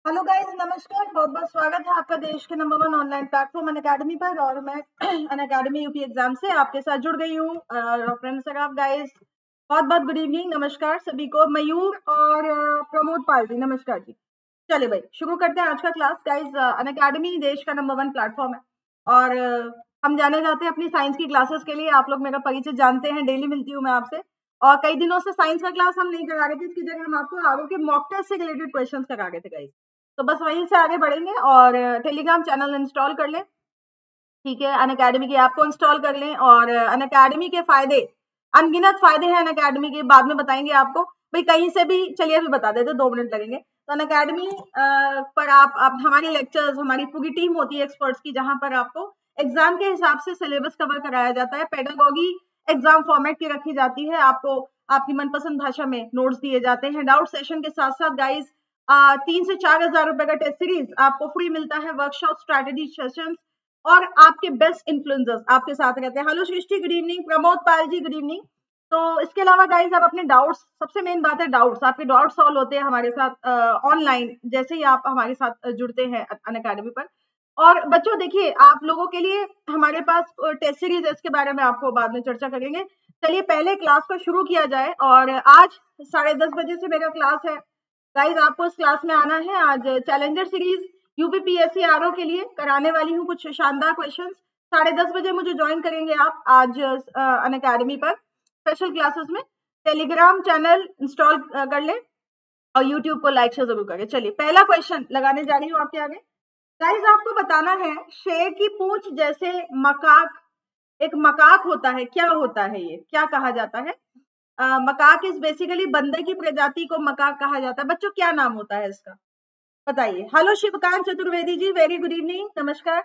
Hello guys, नमस्कार। बहुत बहुत स्वागत है आपका देश के नंबर 1 ऑनलाइन प्लेटफॉर्म अनअकैडमी पर। और मैं अनअकैडमी यूपी एग्जाम से आपके साथ जुड़ गई हूँ। फ्रेंड्स गाइस, बहुत बहुत गुड इवनिंग, नमस्कार सभी को। मयूर और प्रमोद पाल जी, नमस्कार जी। चलिए भाई, शुरू करते हैं आज का क्लास। गाइस, अनअकैडमी देश का नंबर 1 प्लेटफॉर्म है और हम जाने जाते हैं अपनी साइंस की क्लासेस के लिए। आप लोग मेरा परिचय जानते हैं, डेली मिलती हूँ मैं आपसे। और कई दिनों से साइंस का क्लास हम नहीं करा रहे थे, इसकी जगह हम आपको आगे के मॉक टेस्ट से रिलेटेड क्वेश्चन करा रहे थे गाइस। तो बस वहीं से आगे बढ़ेंगे और टेलीग्राम चैनल इंस्टॉल कर लें, ठीक है। अनअकैडमी की ऐप को इंस्टॉल कर लें और अनअकैडमी के फायदे, अनगिनत फायदे हैं अनअकैडमी के, बाद में बताएंगे आपको भाई कहीं से भी। चलिए अभी बता देते, 2 मिनट लगेंगे। तो अनअकैडमी पर आप हमारी लेक्चर्स, हमारी पूरी टीम होती है एक्सपर्ट्स की, जहां पर आपको एग्जाम के हिसाब से सिलेबस कवर कराया जाता है। पेडागॉगी एग्जाम फॉर्मेट की रखी जाती है। आपको आपकी मनपसंद भाषा में नोट्स दिए जाते हैं। डाउट सेशन के साथ साथ गाइज 3 से 4 हज़ार रुपए का टेस्ट सीरीज आपको फ्री मिलता है। वर्कशॉप, स्ट्रैटेजी सेशंस और आपके बेस्ट इन्फ्लुएंसर्स आपके साथ रहते हैं। Hello Srishti, good evening. Pramod Pal ji, good evening. तो इसके अलावा गाइस, आप अपने डाउट्स, सबसे मेन बात है डाउट्स, आपके डाउट सॉल्व होते हैं हमारे साथ ऑनलाइन, जैसे ही आप हमारे साथ जुड़ते हैं अनअकैडमी पर। और बच्चों देखिए, आप लोगों के लिए हमारे पास टेस्ट सीरीज है, इसके बारे में आपको बाद में चर्चा करेंगे। चलिए पहले क्लास को शुरू किया जाए। और आज 10:30 बजे से मेरा क्लास है गाइज, आपको इस क्लास में आना है। आज चैलेंजर सीरीज यूपीपीएससी आरओ के लिए कराने वाली हूँ कुछ शानदार क्वेश्चंस। 10:30 बजे मुझे ज्वाइन करेंगे आप आज अनअकैडमी पर स्पेशल क्लासेस में। टेलीग्राम चैनल इंस्टॉल कर लें और यूट्यूब को लाइक शेयर जरूर करें। चलिए पहला क्वेश्चन लगाने जा रही हूँ आपके आगे। गाइज आपको बताना है, शेर की पूंछ जैसे मकाक, एक मकाक होता है, क्या होता है ये, क्या कहा जाता है? मकाक इज बेसिकली बंदर की प्रजाति को मकाक कहा जाता है। बच्चों क्या नाम होता है इसका, बताइए। Hello Shivkant Chaturvedi ji, very good evening, नमस्कार।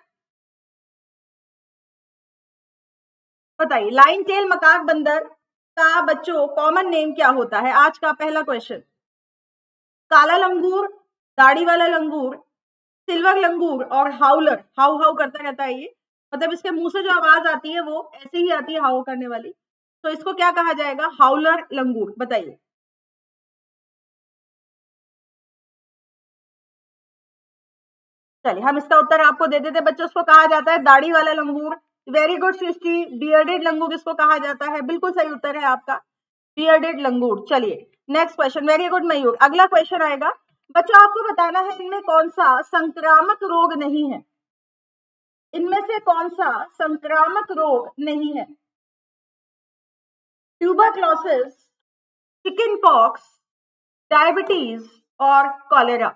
बताइए, लाइन टेल मकाक बंदर का बच्चों कॉमन नेम क्या होता है? आज का पहला क्वेश्चन। काला लंगूर, दाढ़ी वाला लंगूर, सिल्वर लंगूर और हाउलर। हाउ हाउ करता रहता है ये, मतलब इसके मुंह से जो आवाज आती है वो ऐसे ही आती है, हाउ करने वाली। तो इसको क्या कहा जाएगा? Howler langur. बताइए। चलिए हम इसका उत्तर आपको दे देते बच्चों। उसको कहा जाता है दाढ़ी वाला लंगूर। Very good Srishti, bearded langur इसको कहा जाता है। बिल्कुल सही उत्तर है आपका, बियर्डेड लंगूर। चलिए next question. Very good Mayur. अगला क्वेश्चन आएगा बच्चों, आपको बताना है इनमें कौन सा संक्रामक रोग नहीं है। इनमें से कौन सा संक्रामक रोग नहीं है? ट्यूबरक्लोसिस, चिकन पॉक्स, डायबिटीज और कॉलेरा।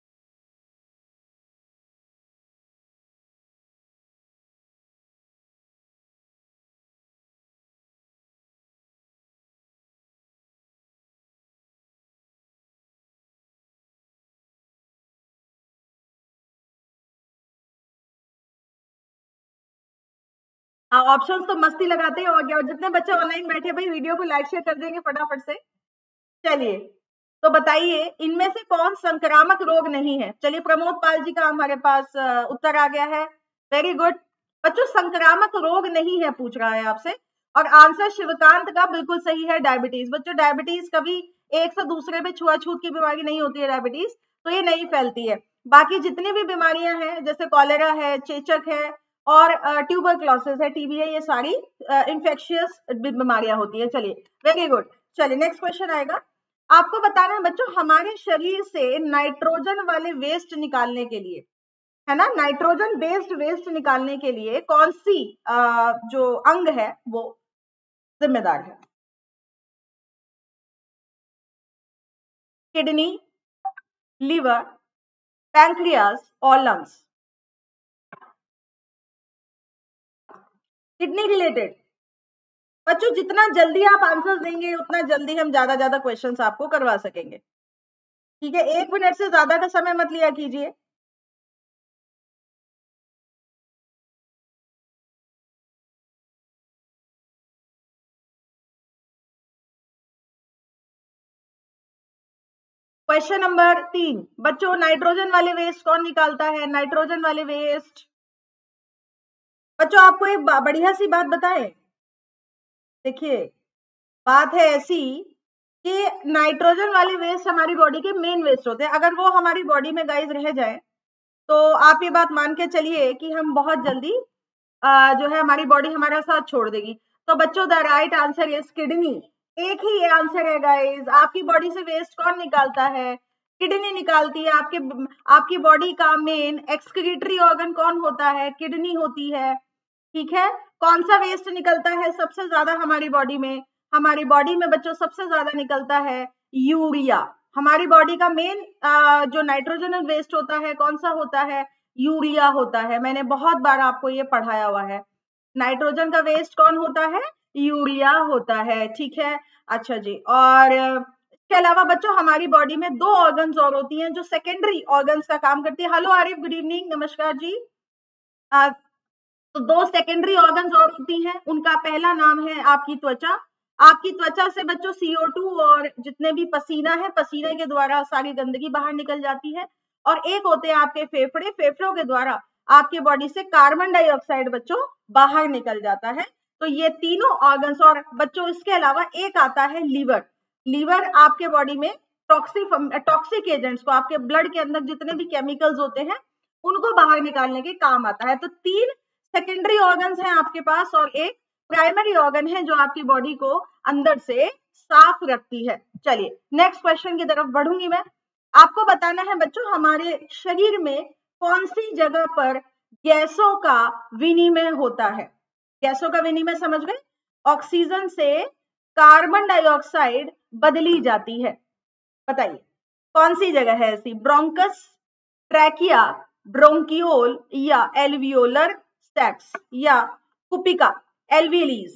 ऑप्शंस तो मस्ती लगाते हैं और क्या। जितने बच्चे ऑनलाइन बैठे भाई, वीडियो को लाइक शेयर कर देंगे फटाफट से। चलिए तो बताइए, इनमें से कौन संक्रामक रोग नहीं है? चलिए प्रमोद पाल जी का हमारे पास उत्तर आ गया है। वेरी गुड बच्चों, संक्रामक रोग नहीं है पूछ रहा है आपसे। और आंसर शिवकांत का बिल्कुल सही है, डायबिटीज। बच्चों डायबिटीज कभी एक से दूसरे पे छुआछूत की बीमारी नहीं होती है डायबिटीज, तो ये नहीं फैलती है। बाकी जितनी भी बीमारियां हैं, जैसे कॉलेरा है, चेचक है और ट्यूबरक्लोसिस है, टीबी है, ये सारी इंफेक्शियस बीमारियां होती है। चलिए वेरी गुड। चलिए नेक्स्ट क्वेश्चन आएगा। आपको बताना है बच्चों, हमारे शरीर से नाइट्रोजन वाले वेस्ट निकालने के लिए, है ना, नाइट्रोजन बेस्ड वेस्ट निकालने के लिए कौन सी जो अंग है वो जिम्मेदार है? किडनी, लीवर, पैंक्रियास और लंग्स। Kidney related. बच्चों जितना जल्दी आप आंसर देंगे उतना जल्दी हम ज्यादा ज्यादा क्वेश्चंस आपको करवा सकेंगे, ठीक है। 1 मिनट से ज्यादा का समय मत लिया कीजिए। क्वेश्चन नंबर 3 बच्चों, नाइट्रोजन वाले वेस्ट कौन निकालता है? नाइट्रोजन वाले वेस्ट। बच्चों आपको एक बढ़िया सी बात बताएं, देखिए बात है ऐसी कि नाइट्रोजन वाले वेस्ट हमारी बॉडी के मेन वेस्ट होते हैं। अगर वो हमारी बॉडी में गाइस रह जाए तो आप ये बात मान के चलिए कि हम बहुत जल्दी जो है हमारी बॉडी हमारा साथ छोड़ देगी। तो बच्चों the right answer is kidney. एक ही आंसर है गाइस। आपकी बॉडी से वेस्ट कौन निकालता है? किडनी निकालती है। आपकी बॉडी का मेन एक्सक्रीटरी ऑर्गन कौन होता है? किडनी होती है। ठीक है। कौन सा वेस्ट निकलता है सबसे ज्यादा हमारी बॉडी में? हमारी बॉडी में बच्चों सबसे ज्यादा निकलता है यूरिया। हमारी बॉडी का मेन जो नाइट्रोजनस वेस्ट होता है कौन सा होता है? यूरिया होता है। मैंने बहुत बार आपको ये पढ़ाया हुआ है। नाइट्रोजन का वेस्ट कौन होता है? यूरिया होता है। ठीक है। अच्छा जी। और इसके अलावा बच्चों हमारी बॉडी में दो ऑर्गन्स और होती हैं जो सेकेंडरी ऑर्गन्स का काम करती है। हेलो आरिफ, गुड इवनिंग, नमस्कार जी। तो दो सेकेंडरी ऑर्गन्स और होती हैं। उनका पहला नाम है आपकी त्वचा। आपकी त्वचा से बच्चों CO2 और जितने भी पसीना है, पसीने के द्वारा सारी गंदगी बाहर निकल जाती है। और एक होते हैं आपके फेफड़े। फेफड़ों के द्वारा आपके बॉडी से कार्बन डाइऑक्साइड बच्चों बाहर निकल जाता है। तो ये तीनों ऑर्गन्स। और बच्चों इसके अलावा एक आता है लीवर। लीवर आपके बॉडी में टॉक्सिक एजेंट्स को, आपके ब्लड के अंदर जितने भी केमिकल्स होते हैं उनको बाहर निकालने के काम आता है। तो तीन सेकेंडरी ऑर्गन्स हैं आपके पास और एक प्राइमरी ऑर्गन है जो आपकी बॉडी को अंदर से साफ रखती है। चलिए नेक्स्ट क्वेश्चन की तरफ बढ़ूंगी मैं। आपको बताना है बच्चों हमारे शरीर में कौन सी जगह पर गैसों का विनिमय होता है? गैसों का विनिमय समझ गए? ऑक्सीजन से कार्बन डाइऑक्साइड बदली जाती है। बताइए कौन सी जगह है ऐसी? ब्रोंकस, ट्रैकिया, ब्रोंकियोल या एल्वियोलर स्टैक्स या कुपिका एल्विलीज।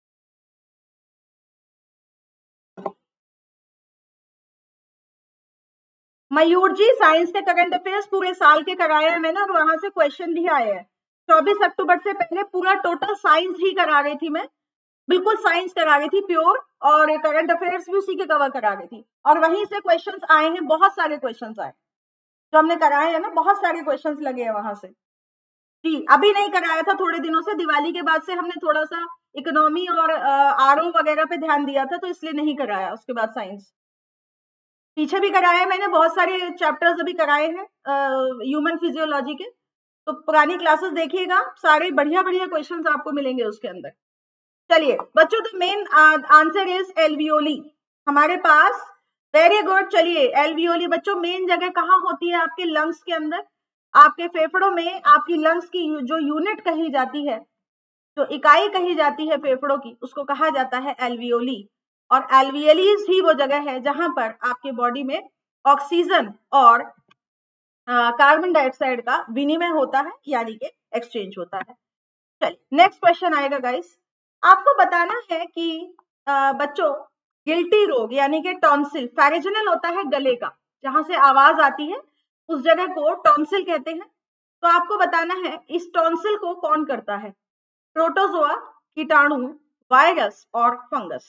मयूर जी साइंस के करंट अफेयर्स पूरे साल के कराए हैं मैंने और वहां से क्वेश्चन भी आए हैं। 24 अक्टूबर से पहले पूरा टोटल साइंस ही करा रही थी मैं। बिल्कुल साइंस करा रही थी प्योर, और करंट अफेयर्स भी उसी के कवर करा रही थी। और वहीं से क्वेश्चंस आए हैं, बहुत सारे क्वेश्चंस आए जो हमने कराए हैं ना, बहुत सारे क्वेश्चंस लगे हैं वहां से। जी अभी नहीं कराया था, थोड़े दिनों से दिवाली के बाद से हमने थोड़ा सा इकोनॉमी और RO वगैरह पे ध्यान दिया था, तो इसलिए नहीं कराया उसके बाद साइंस। पीछे भी कराया है मैंने, बहुत सारे चैप्टर्स अभी कराए हैं ह्यूमन फिजियोलॉजी के। तो पुरानी क्लासेस देखिएगा, सारे बढ़िया बढ़िया क्वेश्चंस आपको मिलेंगे उसके अंदर। चलिए बच्चों तो मेन आंसर इज एल्वियोली हमारे पास। Very good. चलिए एल्वियोली बच्चों मेन जगह कहाँ होती है? आपके लंग्स के अंदर। आपके फेफड़ों में आपकी लंग्स की जो यूनिट कही जाती है, जो इकाई कही जाती है फेफड़ों की, उसको कहा जाता है एल्वियोली। और एल्वियलीज ही वो जगह है जहां पर आपके बॉडी में ऑक्सीजन और कार्बन डाइऑक्साइड का विनिमय होता है, यानी कि एक्सचेंज होता है। चलिए नेक्स्ट क्वेश्चन आएगा गाइस। आपको बताना है कि बच्चों गिल्टी रोग यानी कि टॉन्सिल, फेरिजिनल होता है गले का, जहां से आवाज आती है उस जगह को टॉन्सिल कहते हैं। तो आपको बताना है इस टॉन्सिल को कौन करता है? प्रोटोजोआ, कीटाणु, वायरस और फंगस।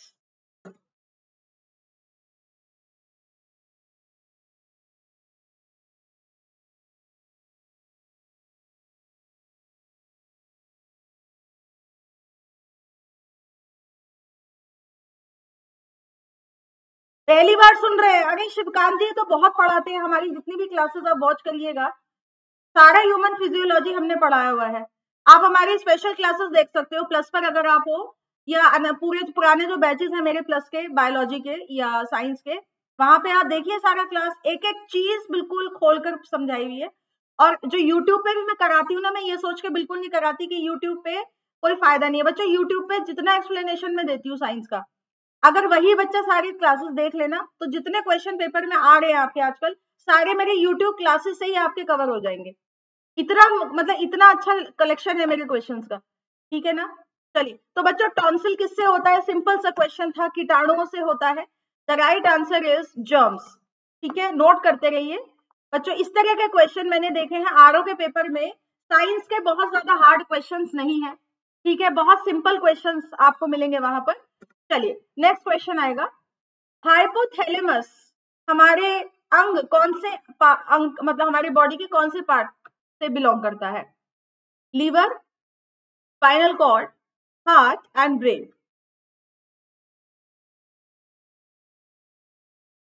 पहली बार सुन रहे हैं? अरे शिवकांत जी तो बहुत पढ़ाते हैं, हमारी जितनी भी क्लासेस आप वॉच करिएगा, सारा ह्यूमन फिजियोलॉजी हमने पढ़ाया हुआ है। आप हमारी स्पेशल क्लासेस देख सकते हो प्लस पर अगर आप हो, या पूरे पुराने जो बैचेस हैं मेरे प्लस के, बायोलॉजी के या साइंस के, वहां पे आप देखिए सारा क्लास, एक एक चीज बिल्कुल खोलकर समझाई हुई है। और जो यूट्यूब पे भी मैं कराती हूँ ना, मैं ये सोच के बिल्कुल नहीं कराती कि यूट्यूब पे कोई फायदा नहीं है। बच्चों यूट्यूब पे जितना एक्सप्लेनेशन मैं देती हूँ साइंस का, अगर वही बच्चा सारी क्लासेस देख लेना तो जितने क्वेश्चन पेपर में आ रहे हैं आपके आजकल, सारे मेरे यूट्यूब क्लासेस से ही आपके कवर हो जाएंगे। इतना मतलब इतना अच्छा कलेक्शन है मेरे क्वेश्चंस का। ठीक है ना? चलिए तो बच्चों टॉन्सिल किससे होता है? सिंपल सा क्वेश्चन था, कीटाणुओं से होता है। The right answer is germs. ठीक है, नोट करते रहिए बच्चों। इस तरह के क्वेश्चन मैंने देखे हैं RO के पेपर में। साइंस के बहुत ज्यादा हार्ड क्वेश्चंस नहीं है, ठीक है, बहुत सिंपल क्वेश्चंस आपको मिलेंगे वहां पर। चलिए नेक्स्ट क्वेश्चन आएगा। हाइपोथैलेमस हमारे अंग कौन से अंग, मतलब हमारे बॉडी के कौन से पार्ट से बिलोंग करता है? Liver, spinal cord, heart and brain.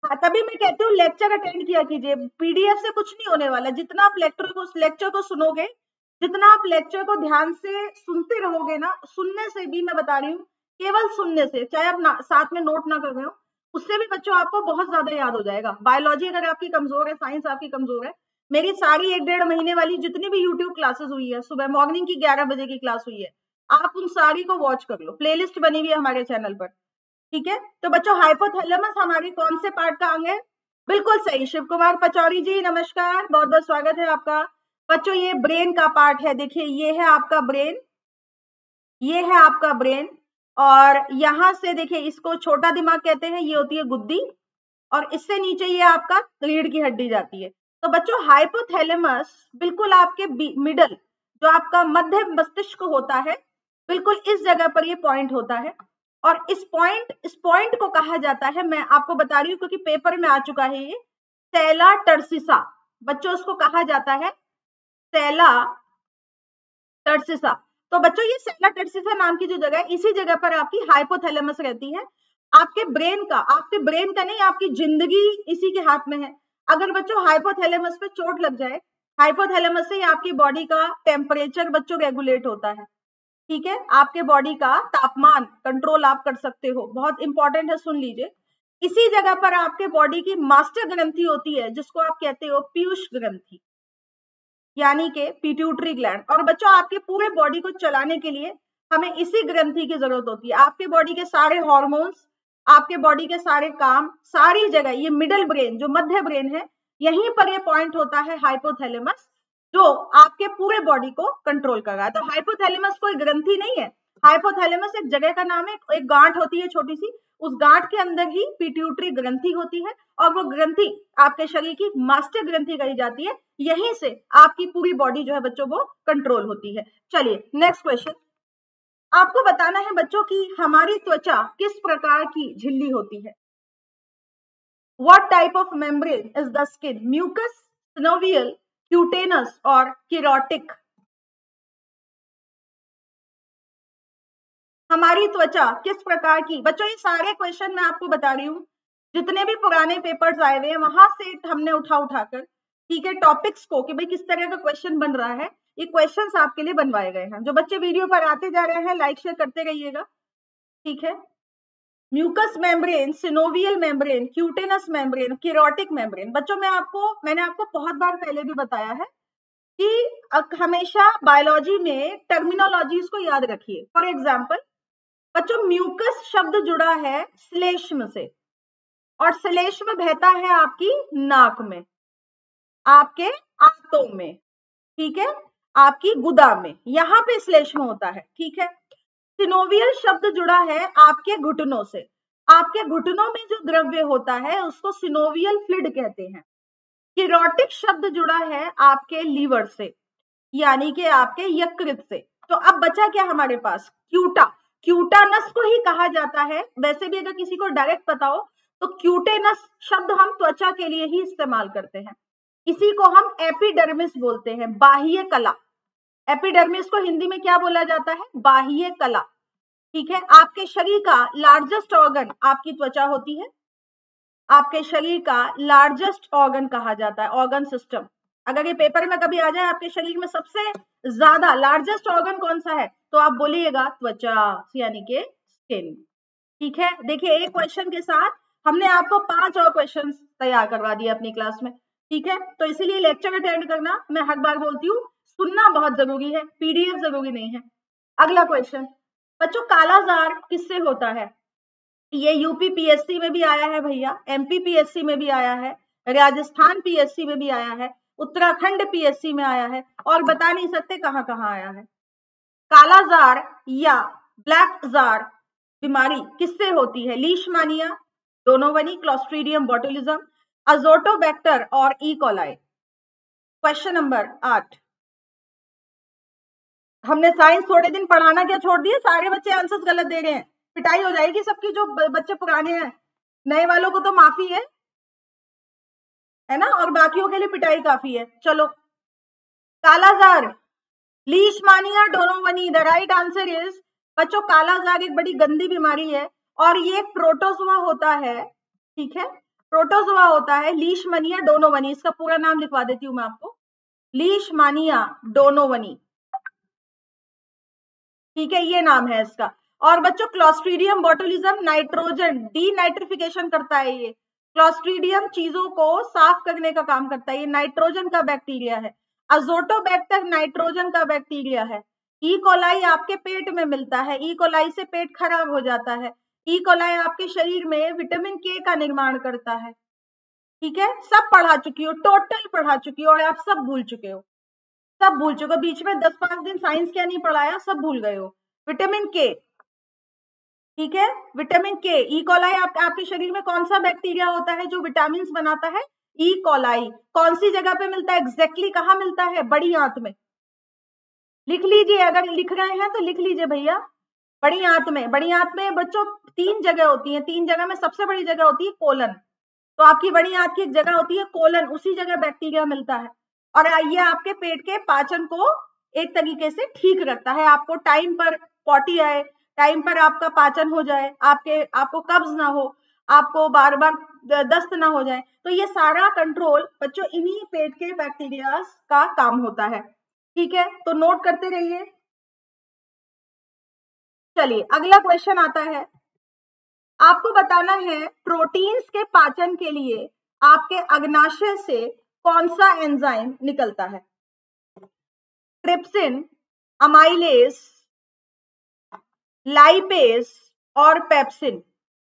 हाँ, तभी मैं कहती हूँ लेक्चर अटेंड किया कीजिए, पीडीएफ से कुछ नहीं होने वाला। जितना आप लेक्चर को सुनोगे, जितना आप लेक्चर को ध्यान से सुनते रहोगे ना, सुनने से भी मैं बता रही हूँ, केवल सुनने से, चाहे आप साथ में नोट ना कर रहे हो, उससे भी बच्चों आपको बहुत ज्यादा याद हो जाएगा। बायोलॉजी अगर आपकी कमजोर है, साइंस आपकी कमजोर है, मेरी सारी 1-1.5 महीने वाली जितनी भी यूट्यूब क्लासेस हुई है, सुबह मॉर्निंग की 11 बजे की क्लास हुई है, आप उन सारी को वॉच कर लो, प्लेलिस्ट बनी हुई है हमारे चैनल पर। ठीक है, तो बच्चों हाइपोथैलेमस हमारे कौन से पार्ट का अंग है? बिल्कुल सही, शिव कुमार पचौरी जी नमस्कार, बहुत बहुत स्वागत है आपका। बच्चों ये ब्रेन का पार्ट है, देखिए ये है आपका ब्रेन, ये है आपका ब्रेन, और यहां से देखिए इसको छोटा दिमाग कहते हैं, ये होती है गुद्दी, और इससे नीचे ये आपका रीढ़ की हड्डी जाती है। तो बच्चों हाइपोथैलेमस बिल्कुल आपके मिडल, जो आपका मध्य मस्तिष्क होता है, बिल्कुल इस जगह पर ये पॉइंट होता है। और इस पॉइंट को कहा जाता है, मैं आपको बता रही हूँ क्योंकि पेपर में आ चुका है ये, सेला टर्सिसा। बच्चों उसको कहा जाता है सेला टर्सिसा। तो बच्चों ये सेला टर्सिसा नाम की जो जगह है, इसी जगह पर आपकी हाइपोथैलेमस रहती है। आपके ब्रेन का नहीं, आपकी जिंदगी इसी के हाथ में है। अगर बच्चों हाइपोथैलेमस पे चोट लग जाए, हाइपोथैलेमस से आपकी बॉडी का टेम्परेचर बच्चों रेगुलेट होता है। ठीक है, आपके बॉडी का तापमान कंट्रोल आप कर सकते हो, बहुत इंपॉर्टेंट है, सुन लीजिए। इसी जगह पर आपके बॉडी की मास्टर ग्रंथि होती है, जिसको आप कहते हो पीयूष ग्रंथि, यानी के पिट्यूटरी ग्लैंड। और बच्चों आपके पूरे बॉडी को चलाने के लिए हमें इसी ग्रंथि की जरूरत होती है। आपके बॉडी के सारे हॉर्मोन्स, आपके बॉडी के सारे काम, सारी जगह, ये मिडिल ब्रेन जो मध्य ब्रेन है, यहीं पर ये पॉइंट होता है हाइपोथैलेमस, जो आपके पूरे बॉडी को कंट्रोल कर रहा है। तो हाइपोथैलेमस कोई ग्रंथि नहीं है, हाइपोथैलेमस एक जगह का नाम है, एक गांठ होती है छोटी सी, उस गांठ के अंदर ही पिट्यूटरी ग्रंथि होती है, और वो ग्रंथि आपके शरीर की मास्टर ग्रंथि कही जाती है। यहीं से आपकी पूरी बॉडी जो है बच्चों वो कंट्रोल होती है। चलिए नेक्स्ट क्वेश्चन, आपको बताना है बच्चों की हमारी त्वचा किस प्रकार की झिल्ली होती है। What type of membrane is the skin? Mucus, synovial, cutaneous और kerotic? हमारी त्वचा किस प्रकार की, बच्चों ये सारे क्वेश्चन मैं आपको बता रही हूँ, जितने भी पुराने पेपर्स आए हुए हैं वहां से हमने उठाकर, ठीक है, टॉपिक्स को कि भाई किस तरह का क्वेश्चन बन रहा है, ये क्वेश्चंस आपके लिए बनवाए गए हैं। जो बच्चे वीडियो पर आते जा रहे हैं लाइक शेयर करते रहिएगा। ठीक है, mucus membrane, synovial membrane, cutaneous membrane, keratic membrane. बच्चों मैंने आपको बहुत बार पहले भी बताया है कि हमेशा बायोलॉजी में टर्मिनोलॉजीज को याद रखिए। फॉर एग्जाम्पल बच्चों म्यूकस शब्द जुड़ा है श्लेष्म से, और श्लेष्म बहता है आपकी नाक में, आपके आंतों में, ठीक है, आपकी गुदा में, यहाँ पे श्लेष्म होता है। ठीक है, सिनोवियल शब्द जुड़ा है आपके घुटनों से, आपके घुटनों में जो द्रव्य होता है उसको सिनोवियल फ्लूइड कहते हैं। केरोटिक शब्द जुड़ा है आपके लीवर से, यानी कि आपके यकृत से। तो अब बचा क्या हमारे पास, क्यूटानस को ही कहा जाता है। वैसे भी अगर किसी को डायरेक्ट पता हो तो क्यूटेनस शब्द हम त्वचा के लिए ही इस्तेमाल करते हैं। इसी को हम एपिडर्मिस बोलते हैं, बाह्य कला। एपिडर्मिस को हिंदी में क्या बोला जाता है, बाह्य कला। ठीक है, आपके शरीर का लार्जेस्ट ऑर्गन आपकी त्वचा होती है, आपके शरीर का लार्जेस्ट ऑर्गन कहा जाता है, ऑर्गन सिस्टम। अगर ये पेपर में कभी आ जाए आपके शरीर में सबसे ज्यादा लार्जेस्ट ऑर्गन कौन सा है, तो आप बोलिएगा त्वचा, यानी के स्किन। ठीक है, देखिए एक क्वेश्चन के साथ हमने आपको 5 और क्वेश्चन तैयार करवा दिए अपनी क्लास में। ठीक है, तो इसीलिए लेक्चर अटेंड करना, मैं हर बार बोलती हूँ, सुनना बहुत जरूरी है, पीडीएफ जरूरी नहीं है। अगला क्वेश्चन बच्चों, कालाजार किससे होता है? ये यूपी पीएससी में भी आया है भैया, एमपी पीएससी में भी आया है, राजस्थान पीएससी में भी आया है, उत्तराखंड पीएससी में आया है, और बता नहीं सकते कहां कहां आया है। कालाजार या ब्लैक जार बीमारी किससे होती है? Leishmania, donovani, Clostridium botulism, Azotobacter और ई कोलाई। क्वेश्चन नंबर 8, हमने साइंस थोड़े दिन पढ़ाना क्या छोड़ दिए, सारे बच्चे आंसर्स गलत दे रहे हैं, पिटाई हो जाएगी सबकी। जो बच्चे पुराने हैं, नए वालों को तो माफी है ना, और बाकियों के लिए पिटाई काफी है। चलो, kala azar, Leishmania, donovani, the right answer is बच्चों कालाजार एक बड़ी गंदी बीमारी है, और ये प्रोटोजोआ होता है। ठीक है, प्रोटोजोआ होता है लीशमैनिया डोनोवनी, इसका पूरा नाम लिखवा देती हूँ मैं आपको, लीशमैनिया डोनोवनी, ठीक है, ये नाम है इसका। और बच्चों क्लोस्ट्रीडियम बोटुलिज्म नाइट्रोजन डीनाइट्रिफिकेशन करता है, ये क्लोस्ट्रीडियम चीजों को साफ करने का काम करता है, ये नाइट्रोजन का बैक्टीरिया है। अजोटोबैक्टर नाइट्रोजन का बैक्टीरिया है। ई कोलाई आपके पेट में मिलता है, ई कोलाई से पेट खराब हो जाता है। ई कोलाई आपके शरीर में विटामिन के का निर्माण करता है, ठीक है, सब पढ़ा चुकी हो, टोटल पढ़ा चुकी हो, और आप सब भूल चुके हो, सब भूल चुके हो, बीच में 10-5 दिन साइंस क्या नहीं पढ़ाया, सब भूल गए हो। विटामिन के, ठीक है, विटामिन के, ई कोलाई आपके शरीर में कौन सा बैक्टीरिया होता है जो विटामिन बनाता है, ई कोलाई। कौन सी जगह पे मिलता है एग्जैक्टली, कहाँ मिलता है, बड़ी आंत में, लिख लीजिए, अगर लिख रहे हैं तो लिख लीजिए भैया, बड़ी आंत में। बड़ी आंत में बच्चों 3 जगह होती है, 3 जगह में सबसे बड़ी जगह होती है कोलन, तो आपकी बड़ी आंत की एक जगह होती है कोलन, उसी जगह बैक्टीरिया मिलता है, और ये आपके पेट के पाचन को एक तरीके से ठीक रखता है, आपको टाइम पर पॉटी आए, टाइम पर आपका पाचन हो जाए, आपको कब्ज ना हो, आपको बार बार दस्त ना हो जाए, तो ये सारा कंट्रोल बच्चों इन्हीं पेट के बैक्टीरिया का काम होता है, ठीक है, तो नोट करते रहिए। चलिए अगला क्वेश्चन आता है, आपको बताना है प्रोटीन्स के पाचन के लिए आपके अग्नाशय से कौन सा एंजाइम निकलता है, ट्रिप्सिन, अमाइलेज, लाइपेज और पेप्सिन।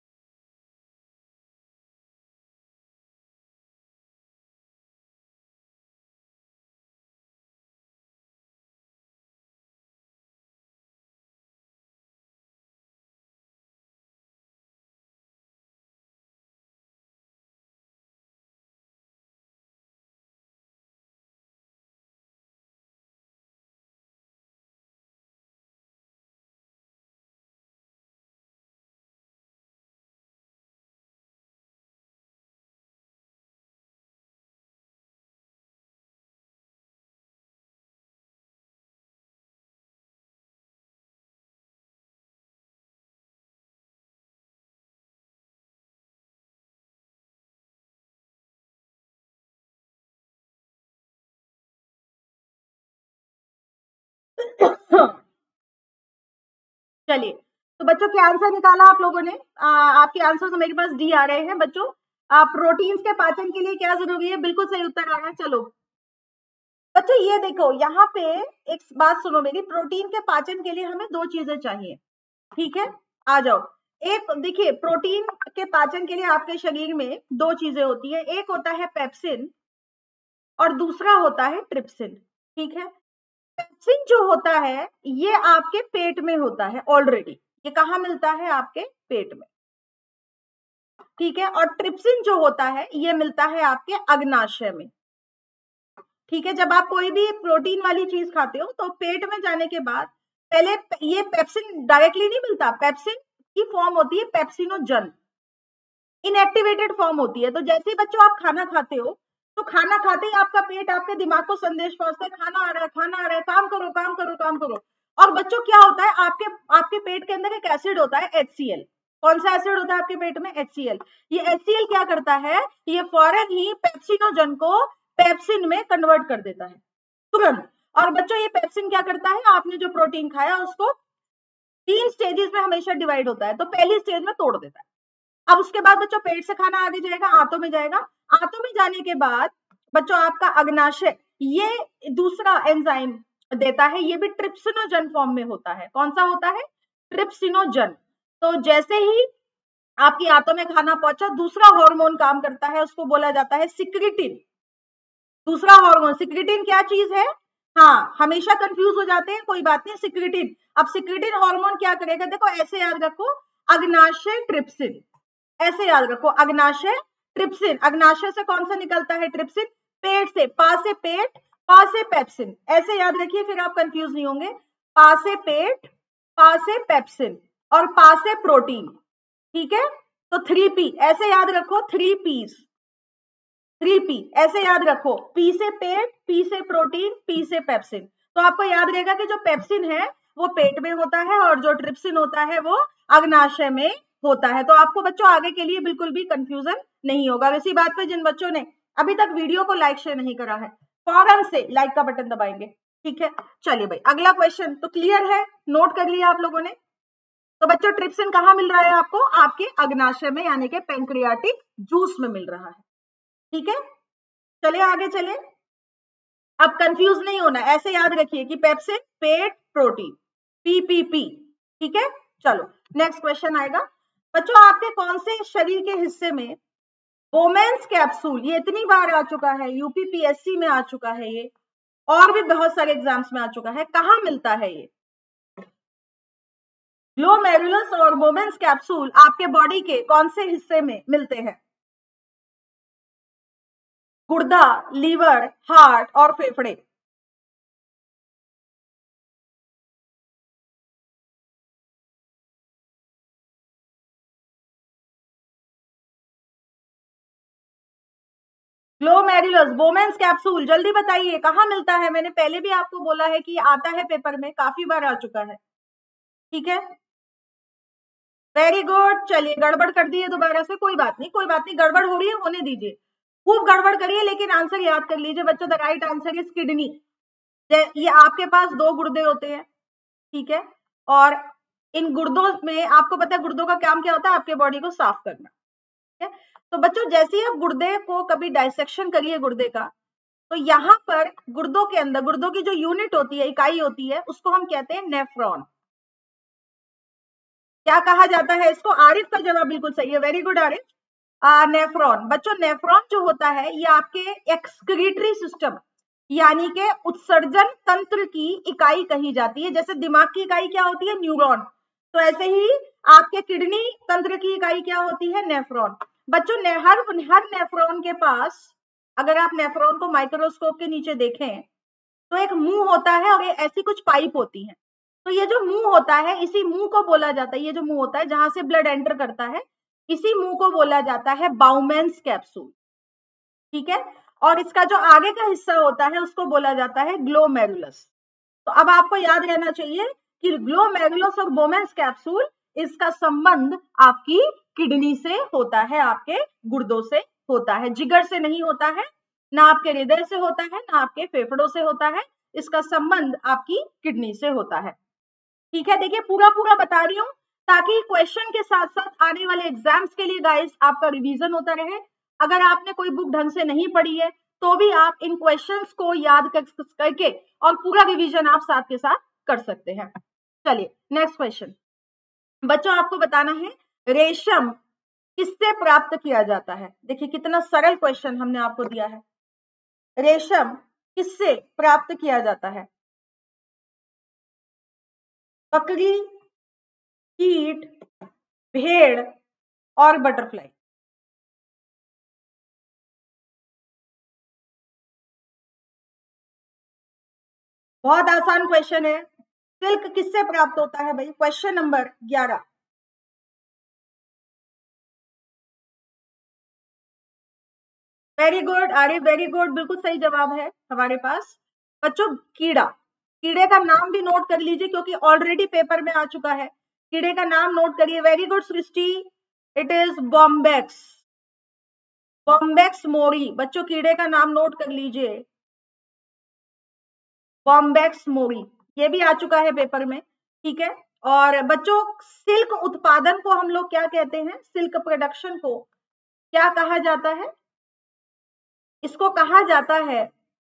चलिए, तो बच्चों के आंसर निकाला आप लोगों ने, आपके आंसर तो मेरे पास डी आ रहे हैं बच्चों। प्रोटीन्स के पाचन के लिए क्या जरूरी है, बिल्कुल सही उत्तर आ रहा है। चलो बच्चों ये देखो, यहाँ पे एक बात सुनो मेरी, प्रोटीन के पाचन के लिए हमें 2 चीजें चाहिए, ठीक है, आ जाओ। एक देखिए, प्रोटीन के पाचन के लिए आपके शरीर में 2 चीजें होती है, एक होता है पेप्सिन और दूसरा होता है ट्रिप्सिन, ठीक है। पेप्सिन जो होता है ये आपके पेट में होता है ऑलरेडी, ये कहाँ मिलता है, आपके पेट में, ठीक है, और ट्रिप्सिन जो होता है ये मिलता है आपके अग्नाशय में, ठीक है। जब आप कोई भी प्रोटीन वाली चीज खाते हो तो पेट में जाने के बाद पहले ये पेप्सिन डायरेक्टली नहीं मिलता, पेप्सिन की फॉर्म होती है पेप्सिनोजन, इनएक्टिवेटेड फॉर्म होती है। तो जैसे ही बच्चों आप खाना खाते हो तो खाना खाते ही आपका पेट आपके दिमाग को संदेश पहुंचता है, खाना आ रहा है, खाना आ रहा है, काम करो काम करो काम करो। और बच्चों क्या होता है, आपके पेट के अंदर एक एसिड होता है HCl। कौन सा एसिड होता है आपके पेट में, HCl। ये HCl क्या करता है, ये फौरन ही पेप्सिनोजन को पेप्सिन में कन्वर्ट कर देता है तुरंत। और बच्चों ये पेप्सिन क्या करता है, आपने जो प्रोटीन खाया उसको 3 स्टेजेस में हमेशा डिवाइड होता है, तो पहली स्टेज में तोड़ देता है। अब उसके बाद बच्चों पेट से खाना आगे जाएगा, आंतों में जाएगा, आंतों में जाने के बाद बच्चों आपका अग्नाशय ये दूसरा एंजाइम देता है, ये भी ट्रिप्सिनोजन फॉर्म में होता है। कौन सा होता है, ट्रिप्सिनोजन। तो जैसे ही आपकी आंतों में खाना पहुंचा, दूसरा हार्मोन काम करता है, उसको बोला जाता है सिक्रिटिन। दूसरा हार्मोन सिक्रिटिन क्या चीज है, हाँ हमेशा कंफ्यूज हो जाते हैं, कोई बात नहीं, सिक्रिटिन। अब सिक्रिटिन हार्मोन क्या करेगा, देखो ऐसे याद रखो, अग्नाशय ट्रिप्सिन, ऐसे याद रखो, अग्नाशय ट्रिप्सिन, अग्नाशय से कौन सा निकलता है, ट्रिप्सिन, पेट से, पा से पेट, पा से पेप्सिन, ऐसे याद रखिए, फिर आप कंफ्यूज नहीं होंगे, पा से पेट, पा से पेप्सिन और पा से प्रोटीन, ठीक है। तो 3P ऐसे याद रखो, 3Ps, 3P ऐसे याद रखो, P से पेट, P से प्रोटीन, P से पेप्सिन। तो आपको याद रहेगा कि जो पेप्सिन है वो पेट में होता है और जो ट्रिप्सिन होता है वो अग्नाशय में होता है। तो आपको बच्चों आगे के लिए बिल्कुल भी कंफ्यूजन नहीं होगा। इसी बात पे जिन बच्चों ने अभी तक वीडियो को लाइक शेयर नहीं करा है, फौरन से लाइक का बटन दबाएंगे, ठीक है। चलिए भाई, अगला क्वेश्चन तो क्लियर है, नोट कर लिया आप लोगों ने। तो बच्चों ट्रिप्सिन कहाँ मिल रहा है आपको? आपके अग्नाशय में, यानी कि पैंक्रियाटिक जूस में मिल रहा है, ठीक है। चलिए आगे चले। अब कंफ्यूज नहीं होना, ऐसे याद रखिए कि पेप्सिन पेट प्रोटीन, पीपीपी, ठीक है। चलो नेक्स्ट क्वेश्चन आएगा। बच्चों आपके कौन से शरीर के हिस्से में बोमेंस कैप्सूल, ये इतनी बार आ चुका है, यूपीपीएससी में आ चुका है ये, और भी बहुत सारे एग्जाम्स में आ चुका है, कहाँ मिलता है ये? ग्लोमेरुलस और बोमेंस कैप्सूल आपके बॉडी के कौन से हिस्से में मिलते हैं? गुर्दा, लीवर, हार्ट और फेफड़े। ग्लोमेरुलस, बोमेंस कैप्सूल, जल्दी बताइए कहाँ मिलता है? मैंने पहले भी आपको बोला है कि आता है पेपर में, काफी बार आ चुका है, ठीक है। Very good. चलिए गड़बड़ कर दिए दोबारा से, कोई बात नहीं, कोई बात नहीं, गड़बड़ हो रही है, होने दीजिए, खूब गड़बड़ करिए, लेकिन आंसर याद कर लीजिए बच्चों। The right answer is kidney. ये आपके पास 2 गुर्दे होते हैं, ठीक है, और इन गुर्दों में आपको पता है गुर्दों का काम क्या होता है? आपके बॉडी को साफ करना, ठीक है। तो बच्चों जैसे ही आप गुर्दे को कभी डायसेक्शन करिए गुर्दे का, तो यहाँ पर गुर्दों के अंदर, गुर्दों की जो यूनिट होती है, इकाई होती है, उसको हम कहते हैं नेफ्रॉन। क्या कहा जाता है इसको? आरिफ का जवाब बिल्कुल सही है, वेरी गुड आरिफ। नेफ्रॉन। बच्चों नेफ्रॉन जो होता है ये आपके एक्सक्रीटरी सिस्टम, यानी कि उत्सर्जन तंत्र की इकाई कही जाती है। जैसे दिमाग की इकाई क्या होती है? न्यूरॉन। तो ऐसे ही आपके किडनी तंत्र की इकाई क्या होती है? नेफ्रॉन। बच्चों हर नेफ्रॉन के पास, अगर आप नेफ्रॉन को माइक्रोस्कोप के नीचे देखें तो एक मुंह होता है और ये ऐसी कुछ पाइप होती है। तो ये जो मुंह होता है, इसी मुंह को बोला जाता है, ये जो मुंह होता है जहां से ब्लड एंटर करता है, इसी मुंह को बोला जाता है बाउमेंस कैप्सूल, ठीक है। और इसका जो आगे का हिस्सा होता है उसको बोला जाता है ग्लोमेरुलस। तो अब आपको याद रहना चाहिए कि ग्लोमेरुलस और बोमेंस कैप्सूल, इसका संबंध आपकी किडनी से होता है, आपके गुर्दों से होता है, जिगर से नहीं होता है, ना आपके हृदय से होता है, ना आपके फेफड़ों से होता है, इसका संबंध आपकी किडनी से होता है, ठीक है। देखिए पूरा पूरा बता रही हूँ ताकि क्वेश्चन के साथ साथ आने वाले एग्जाम्स के लिए गाइस आपका रिवीजन होता रहे। अगर आपने कोई बुक ढंग से नहीं पढ़ी है तो भी आप इन क्वेश्चंस को याद करके और पूरा रिवीजन आप साथ के साथ कर सकते हैं। चलिए नेक्स्ट क्वेश्चन। बच्चों आपको बताना है रेशम किससे प्राप्त किया जाता है? देखिए कितना सरल क्वेश्चन हमने आपको दिया है। रेशम किससे प्राप्त किया जाता है? बकरी, कीट, भेड़ और बटरफ्लाई। बहुत आसान क्वेश्चन है। सिल्क किससे प्राप्त होता है भाई? Question number 11। Very good Arif, very good, बिल्कुल सही जवाब है हमारे पास। बच्चों कीड़ा, कीड़े का नाम भी नोट कर लीजिए क्योंकि ऑलरेडी पेपर में आ चुका है। कीड़े का नाम नोट करिए। Very good Srishti, it is Bombyx, Bombyx mori. बच्चों कीड़े का नाम नोट कर लीजिए, बॉम्बेक्स मोरी, ये भी आ चुका है पेपर में, ठीक है। और बच्चों सिल्क उत्पादन को हम लोग क्या कहते हैं? सिल्क प्रोडक्शन को क्या कहा जाता है? इसको कहा जाता है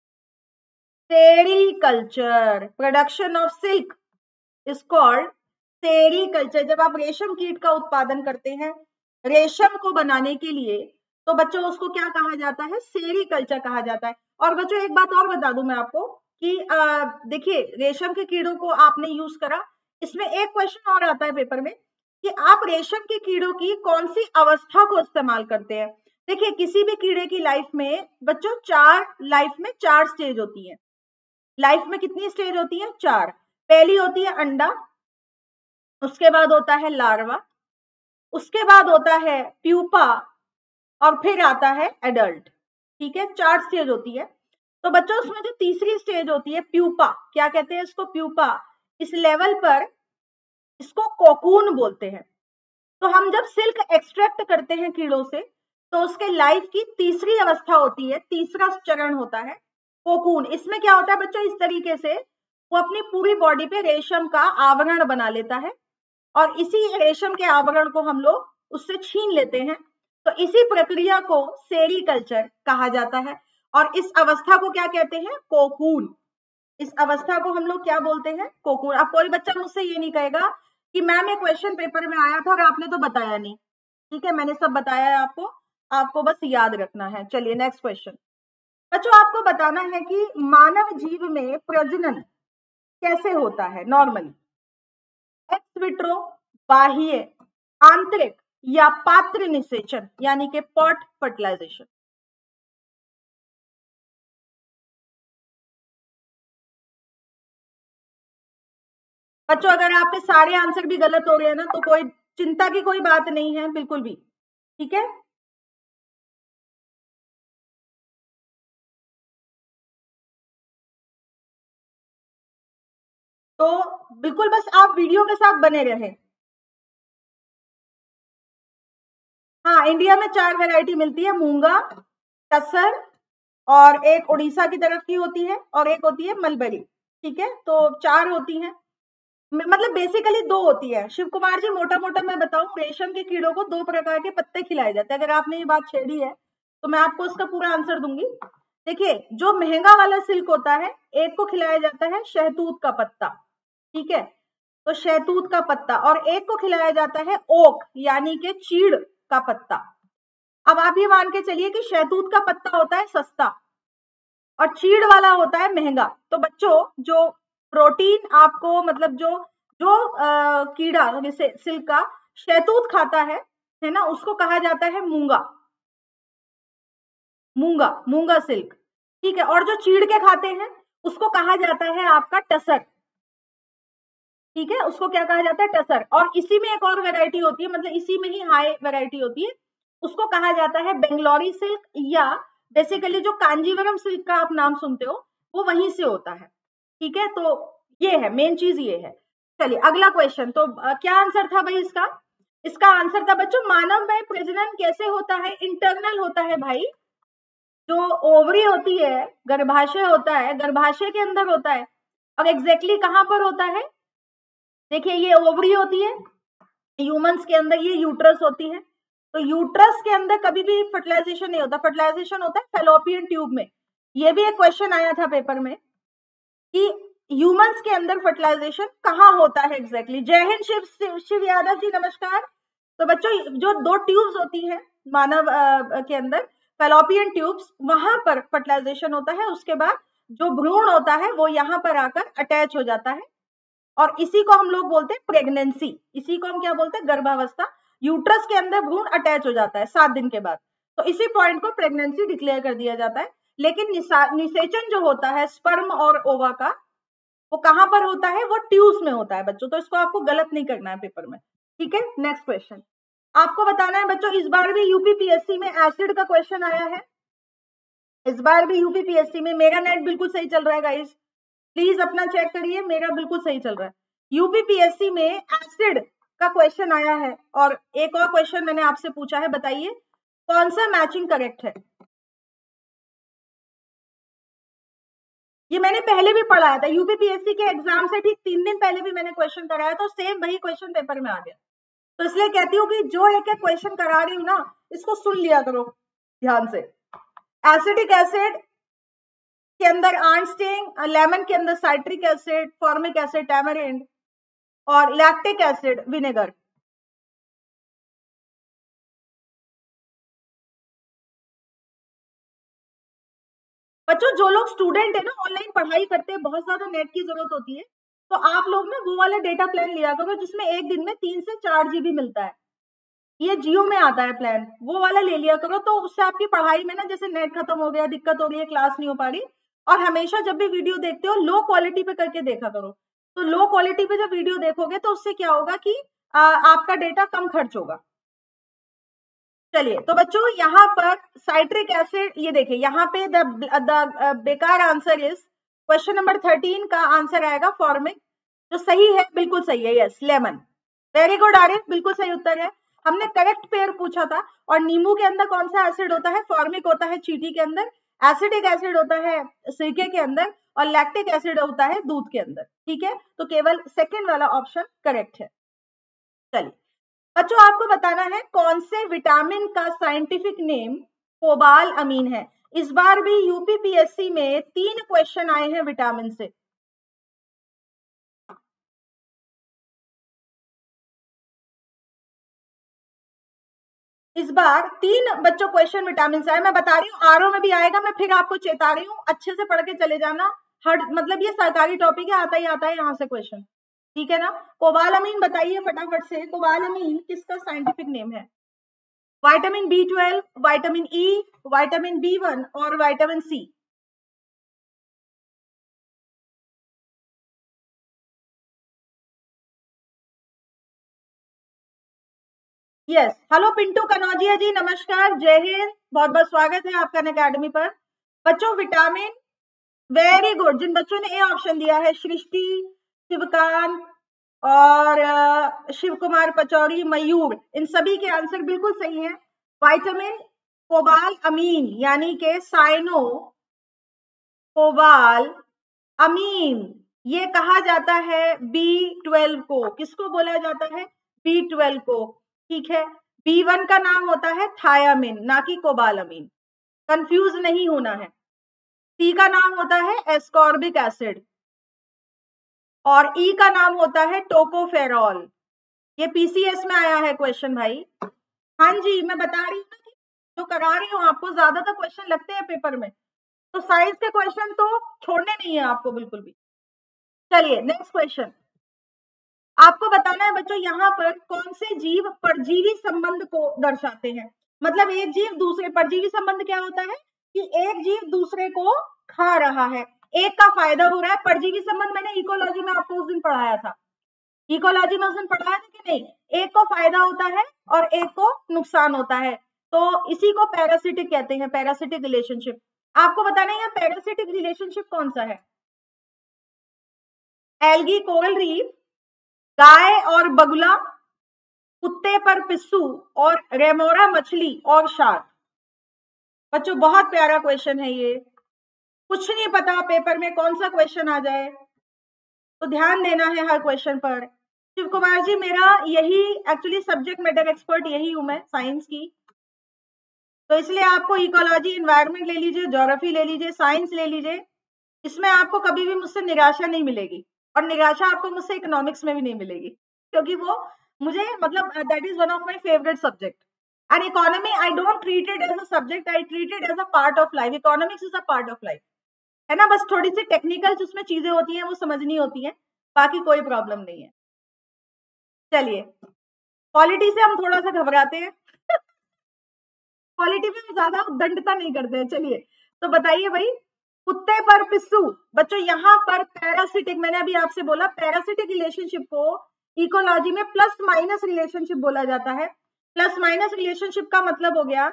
sericulture. Production of silk is called sericulture. जब आप रेशम कीट का उत्पादन करते हैं रेशम को बनाने के लिए, तो बच्चों उसको क्या कहा जाता है? सेरीकल्चर कहा जाता है। और बच्चों एक बात और बता दूं मैं आपको कि देखिए रेशम के कीड़ों को आपने यूज करा, इसमें एक क्वेश्चन और आता है पेपर में कि आप रेशम के कीड़ों की कौन सी अवस्था को इस्तेमाल करते हैं। देखिए किसी भी कीड़े की लाइफ में बच्चों लाइफ में चार स्टेज होती है। लाइफ में कितनी स्टेज होती है? 4। पहली होती है अंडा, उसके बाद होता है लार्वा, उसके बाद होता है प्यूपा, और फिर आता है एडल्ट, ठीक है। 4 स्टेज होती है। तो बच्चों उसमें जो तीसरी स्टेज होती है प्यूपा, क्या कहते हैं इसको? प्यूपा। इस लेवल पर इसको कोकून बोलते हैं, तो हम जब सिल्क एक्सट्रैक्ट करते हैं कीड़ों से तो उसके लाइफ की तीसरी अवस्था होती है, तीसरा चरण होता है कोकून। इसमें क्या होता है बच्चों, इस तरीके से वो अपनी पूरी बॉडी पे रेशम का आवरण बना लेता है और इसी रेशम के आवरण को हम लोग उससे छीन लेते हैं। तो इसी प्रक्रिया को सेरीकल्चर कहा जाता है और इस अवस्था को क्या कहते हैं, कोकून। इस अवस्था को हम लोग क्या बोलते हैं, कोकून। अब कोई बच्चा मुझसे ये नहीं कहेगा कि मैम ये क्वेश्चन पेपर में आया था और आपने तो बताया नहीं। ठीक है, मैंने सब बताया है आपको, आपको बस याद रखना है। चलिए नेक्स्ट क्वेश्चन। बच्चों आपको बताना है कि मानव जीव में प्रजनन कैसे होता है नॉर्मली, एक्स विट्रो, बाह्य, आंतरिक या पात्र निषेचन यानी कि पॉट फर्टिलाइजेशन। बच्चों अगर आपके सारे आंसर भी गलत हो रहे हैं ना तो कोई चिंता की कोई बात नहीं है, बिल्कुल भी। ठीक है, तो बिल्कुल बस आप वीडियो के साथ बने रहें। हाँ, इंडिया में 4 वैरायटी मिलती है, मूंगा, टसर, और एक उड़ीसा की तरफ की होती है और एक होती है मलबरी। ठीक है, तो 4 होती हैं, मतलब बेसिकली 2 होती है। शिव कुमार जी मोटा मोटा मैं बताऊं, रेशम के कीड़ों को 2 प्रकार के पत्ते खिलाए जाते हैं। अगर आपने ये बात छेड़ी है तो मैं आपको उसका पूरा आंसर दूंगी। देखिए, जो महंगा वाला सिल्क होता है, एक को खिलाया जाता है शहतूत का पत्ता। ठीक है, तो शहतूत का पत्ता, और एक को खिलाया जाता है ओक यानी कि चीड़ का पत्ता। अब आप ये मान के चलिए कि शहतूत का पत्ता होता है सस्ता और चीड़ वाला होता है महंगा। तो बच्चों जो प्रोटीन आपको, मतलब जो जो कीड़ा जैसे सिल्क का शहतूत खाता है ना, उसको कहा जाता है मूंगा, मूंगा, मूंगा सिल्क। ठीक है, और जो चीड़ के खाते हैं उसको कहा जाता है आपका टसर। ठीक है, उसको क्या कहा जाता है, टसर। और इसी में एक और वैरायटी होती है, मतलब इसी में ही हाई वैरायटी होती है, उसको कहा जाता है बेंगलोरी सिल्क, या बेसिकली जो कांजीवरम सिल्क का आप नाम सुनते हो वो वहीं से होता है। ठीक है, तो ये है मेन चीज, ये है। चलिए अगला क्वेश्चन। तो क्या आंसर था भाई इसका, इसका आंसर था बच्चों, मानव में प्रजनन कैसे होता है, इंटरनल होता है भाई। जो ओवरी होती है, गर्भाशय होता है, गर्भाशय के अंदर होता है। और एग्जैक्टली कहां पर होता है, देखिए ये ओवरी होती है, ह्यूमंस के अंदर ये यूट्रस होती है। तो यूट्रस के अंदर कभी भी फर्टिलाइजेशन नहीं होता, फर्टिलाइजेशन होता है फैलोपियन ट्यूब में। ये भी एक क्वेश्चन आया था पेपर में कि ह्यूमंस के अंदर फर्टिलाइजेशन कहाँ होता है एग्जैक्टली। जय हिंद शिव यादव जी, नमस्कार। तो बच्चों जो 2 ट्यूब्स होती हैं मानव के अंदर, फैलोपियन ट्यूब्स, वहां पर फर्टिलाइजेशन होता है। उसके बाद जो भ्रूण होता है वो यहाँ पर आकर अटैच हो जाता है और इसी को हम लोग बोलते हैं प्रेगनेंसी। इसी को हम क्या बोलते हैं, गर्भावस्था। यूट्रस के अंदर भ्रूण अटैच हो जाता है 7 दिन के बाद, तो इसी पॉइंट को प्रेगनेंसी डिक्लेयर कर दिया जाता है। लेकिन निषेचन जो होता है स्पर्म और ओवा का, वो कहां पर होता है, वो ट्यूब्स में होता है बच्चों। तो इसको आपको गलत नहीं करना है पेपर में। ठीक है, नेक्स्ट क्वेश्चन। आपको बताना है बच्चों, इस बार भी यूपीपीएससी में एसिड का क्वेश्चन आया है। इस बार भी यूपीपीएससी में, मेरा नेट बिल्कुल सही चल रहा है गाइस, प्लीज अपना चेक करिए, मेरा बिल्कुल सही चल रहा है। यूपीपीएससी में एसिड का क्वेश्चन आया है और एक और क्वेश्चन मैंने आपसे पूछा है, बताइए कौन सा मैचिंग करेक्ट है। ये मैंने पहले भी पढ़ाया था, यूपीपीएससी के एग्जाम से ठीक 3 दिन पहले भी मैंने क्वेश्चन कराया था, सेम वही क्वेश्चन पेपर में आ गया। तो इसलिए कहती हूँ कि जो एक एक क्वेश्चन करा रही हूँ ना, इसको सुन लिया करो ध्यान से। एसिडिक एसिड के अंदर आर्नस्टीन, लेमन के अंदर citric acid, formic acid tamarind, और लैक्टिक एसिड विनेगर। बच्चों जो लोग स्टूडेंट है ना, ऑनलाइन पढ़ाई करते हैं, बहुत ज्यादा नेट की जरूरत होती है, तो आप लोग ना वो वाला डेटा प्लान लिया करो जिसमें एक दिन में 3 से 4 जीबी मिलता है। ये जियो में आता है प्लान, वो वाला ले लिया करो। तो उससे आपकी पढ़ाई में ना, जैसे नेट खत्म हो गया, दिक्कत हो रही है, क्लास नहीं हो पा रही, और हमेशा जब भी वीडियो देखते हो लो क्वालिटी पे करके देखा करो। तो लो क्वालिटी पे जब वीडियो देखोगे तो उससे क्या होगा कि आपका डेटा कम खर्च होगा। चलिए, तो बच्चों यहाँ पर साइट्रिक एसिड, ये देखिए यहाँ पे द बेकार आंसर इज क्वेश्चन नंबर 13 का आंसर आएगा फॉर्मिक। जो सही है, बिल्कुल सही है, yes, lemon. Very good Arif, बिल्कुल सही उत्तर है। हमने करेक्ट पेयर पूछा था। और नींबू के अंदर कौन सा एसिड होता है? फॉर्मिक होता है चींटी के अंदर, एसिडिक एसिड होता है सिरके के अंदर, और लैक्टिक एसिड होता है दूध के अंदर। ठीक है, तो केवल सेकंड वाला ऑप्शन करेक्ट है। चलिए बच्चों, आपको बताना है कौन से विटामिन का साइंटिफिक नेम कोबाल अमीन है। इस बार भी यूपीपीएससी में 3 क्वेश्चन आए हैं विटामिन से। इस बार 3 बच्चों क्वेश्चन विटामिन से आए। मैं बता रही हूँ आरओ में भी आएगा, मैं फिर आपको चेता रही हूँ, अच्छे से पढ़ के चले जाना। हर मतलब ये सरकारी टॉपिक है, आता ही आता है यहाँ से क्वेश्चन। ठीक है ना? कोबाल अमीन बताइए फटाफट से, कोबाल अमीन किसका साइंटिफिक नेम है? Vitamin B12, vitamin E, vitamin B1 और vitamin C. Yes, hello Pintu Kanaujia ji, नमस्कार, जय हिंद, बहुत बहुत स्वागत है आपका अकेडमी पर। बच्चों विटामिन, वेरी गुड, जिन बच्चों ने ए ऑप्शन दिया है, सृष्टि, शिवकांत और शिव कुमार पचौरी, मयूर, इन सभी के आंसर बिल्कुल सही है। विटामिन कोबाल अमीन यानी के साइनो कोबाल अमीन, ये कहा जाता है B12 को। किसको बोला जाता है? B12 को। ठीक है, B1 का नाम होता है थायामिन, ना कि कोबालामीन, कंफ्यूज नहीं होना है। C का नाम होता है एस्कॉर्बिक एसिड और E का नाम होता है टोकोफेरॉल। ये पीसीएस में आया है क्वेश्चन भाई। हाँ जी, मैं बता रही हूँ ना कि जो करा रही हूँ आपको, ज्यादातर क्वेश्चन लगते हैं पेपर में, तो साइंस के क्वेश्चन तो छोड़ने नहीं है आपको बिल्कुल भी। चलिए नेक्स्ट क्वेश्चन, आपको बताना है बच्चों यहाँ पर कौन से जीव परजीवी संबंध को दर्शाते हैं। मतलब एक जीव दूसरे, परजीवी संबंध क्या होता है कि एक जीव दूसरे को खा रहा है, एक का फायदा हो रहा है। परजीवी संबंध मैंने इकोलॉजी में आपको उस दिन पढ़ाया था, इकोलॉजी में उस दिन पढ़ाया था कि नहीं? एक को फायदा होता है और एक को नुकसान होता है, तो इसी को पैरासिटिक कहते हैं, पैरासिटिक रिलेशनशिप। आपको बताना है यहाँ पैरासिटिक रिलेशनशिप कौन सा है? एल्गी कोरल रीफ, गाय और बगुला, कुत्ते पर पिस्सू, और रेमोरा मछली और शार्क। बच्चों बहुत प्यारा क्वेश्चन है ये, कुछ नहीं पता पेपर में कौन सा क्वेश्चन आ जाए, तो ध्यान देना है हर क्वेश्चन पर। शिव कुमार जी, मेरा यही एक्चुअली सब्जेक्ट मैटर एक्सपर्ट यही हूं मैं, साइंस की, तो इसलिए आपको इकोलॉजी, एनवायरमेंट ले लीजिए, ज्योग्राफी ले लीजिए, साइंस ले लीजिए, इसमें आपको कभी भी मुझसे निराशा नहीं मिलेगी। और निराशा आपको मुझसे इकोनॉमिक्स में भी नहीं मिलेगी, क्योंकि वो मुझे मतलब that is one of my favourite subject. And economy I don't treat it as a subject, I treat it as a part of life. Economics is a part of life, है ना? बस थोड़ी सी टेक्निकल उसमें चीजें होती हैं, वो समझनी होती हैं, बाकी कोई प्रॉब्लम नहीं है। चलिए, पॉलिटी से हम थोड़ा सा घबराते हैं पॉलिटी में ज्यादा उद्दंडता नहीं करते हैं। चलिए, तो बताइए भाई, कुत्ते पर पिस्सू। बच्चों यहाँ पर पैरासिटिक, मैंने अभी आपसे बोला पैरासिटिक रिलेशनशिप को इकोलॉजी में प्लस माइनस रिलेशनशिप बोला जाता है। प्लस माइनस रिलेशनशिप का मतलब हो गया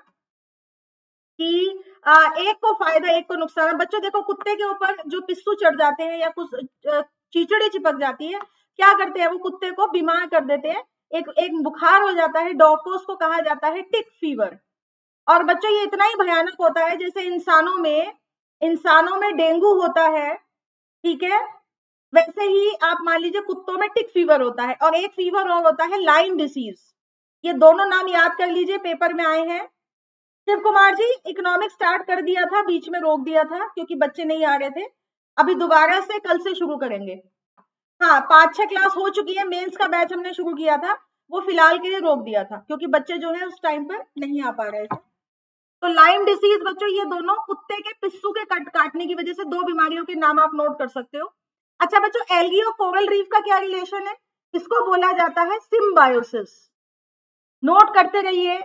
कि एक को फायदा एक को नुकसान। बच्चों देखो, कुत्ते के ऊपर जो पिस्सू चढ़ जाते हैं या कुछ चीचड़ी चिपक जाती है, क्या करते हैं वो? कुत्ते को बीमार कर देते हैं, एक एक बुखार हो जाता है, डॉग को, उसको कहा जाता है टिक फीवर। और बच्चों ये इतना ही भयानक होता है जैसे इंसानों में डेंगू होता है, ठीक है, वैसे ही आप मान लीजिए कुत्तों में टिक फीवर होता है। और एक फीवर और होता है लाइम डिसीज। ये दोनों नाम याद कर लीजिए, पेपर में आए हैं। शिव कुमार जी, इकोनॉमिक्स स्टार्ट कर दिया था, बीच में रोक दिया था क्योंकि बच्चे नहीं आ रहे थे, अभी दोबारा से कल से शुरू करेंगे। हाँ, 5-6 क्लास हो चुकी है, मेंस का बैच हमने शुरू किया था, वो फिलहाल के लिए रोक दिया था क्योंकि बच्चे जो है उस टाइम पर नहीं आ पा रहे थे। तो लाइम डिसीज बच्चों, ये दोनों कुत्ते के पिस्सू के काटने की वजह से दो बीमारियों के नाम आप नोट कर सकते हो। अच्छा बच्चों, एल्गी और कोरल रीफ का क्या रिलेशन है? इसको बोला जाता है सिम्बायोसिस। नोट करते रहिए।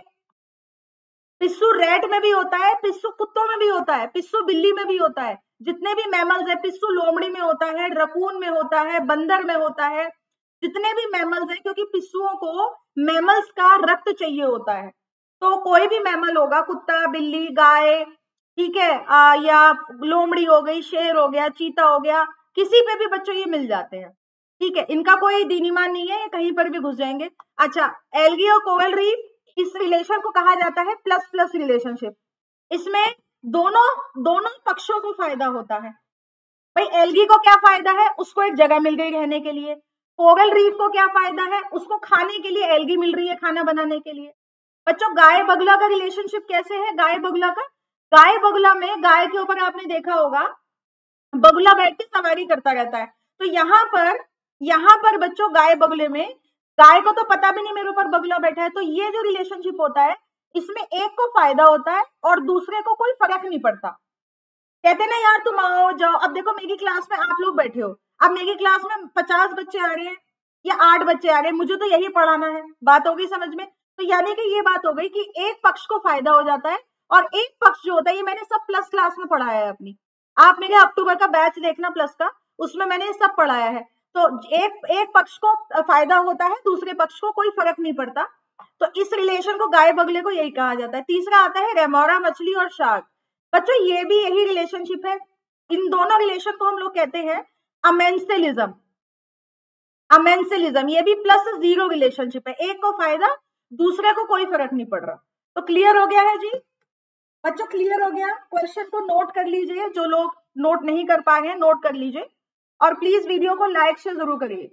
पिस्सू रैट में भी होता है, पिस्सू कुत्तों में भी होता है, पिस्सू बिल्ली में भी होता है, जितने भी मैमल्स है, पिस्सू लोमड़ी में होता है, रकून में होता है, बंदर में होता है, जितने भी मैमल्स है, क्योंकि पिस्सुओं को मैमल्स का रक्त चाहिए होता है। तो कोई भी मैमल होगा, कुत्ता, बिल्ली, गाय, ठीक है, या लोमड़ी हो गई, शेर हो गया, चीता हो गया, किसी पे भी बच्चों ये मिल जाते हैं। ठीक है, इनका कोई दीनीमान नहीं है, ये कहीं पर भी घुस जाएंगे। अच्छा, एल्गी और कोरल रीफ, इस रिलेशन को कहा जाता है प्लस प्लस रिलेशनशिप। इसमें दोनों दोनों पक्षों को फायदा होता है। भाई एल्गी को क्या फायदा है, उसको एक जगह मिल गई रहने के लिए। कोरल रीफ को क्या फायदा है, उसको खाने के लिए एल्गी मिल रही है, खाना बनाने के लिए। बच्चों गाय बगुला का रिलेशनशिप कैसे है, गाय बगुला का, गाय बगुला में गाय के ऊपर आपने देखा होगा बगुला बैठ के सवारी करता रहता है। तो यहाँ पर बच्चों गाय बगुले में, गाय को तो पता भी नहीं मेरे ऊपर बगुला बैठा है, तो ये जो रिलेशनशिप होता है इसमें एक को फायदा होता है और दूसरे को कोई फर्क नहीं पड़ता। कहते ना यार तुम आओ जाओ, अब देखो मेरी क्लास में आप लोग बैठे हो, अब मेरी क्लास में 50 बच्चे आ रहे हैं या 8 बच्चे आ रहे हैं, मुझे तो यही पढ़ाना है, बात हो गई समझ में। तो यानी कि ये बात हो गई कि एक पक्ष को फायदा हो जाता है और एक पक्ष जो होता है, ये मैंने सब प्लस क्लास में पढ़ाया है अपनी, आप मेरे अक्टूबर का बैच देखना प्लस का, उसमें मैंने सब पढ़ाया है। तो एक पक्ष को फायदा होता है, दूसरे पक्ष को कोई फर्क नहीं पड़ता। तो इस रिलेशन को गाय बगले को यही कहा जाता है। तीसरा आता है रेमोरा मछली और शार्क। बच्चों ये भी यही रिलेशनशिप है, इन दोनों रिलेशन को हम लोग कहते हैं अमेंसेलिज्म। अमेंसेलिज्म ये भी प्लस जीरो रिलेशनशिप है, एक को फायदा दूसरे को कोई फर्क नहीं पड़ रहा। तो क्लियर हो गया है जी बच्चों, क्लियर हो गया। क्वेश्चन को नोट कर लीजिए, जो लोग नोट नहीं कर पाए हैं नोट कर लीजिए और प्लीज वीडियो को लाइक शेयर जरूर करिए।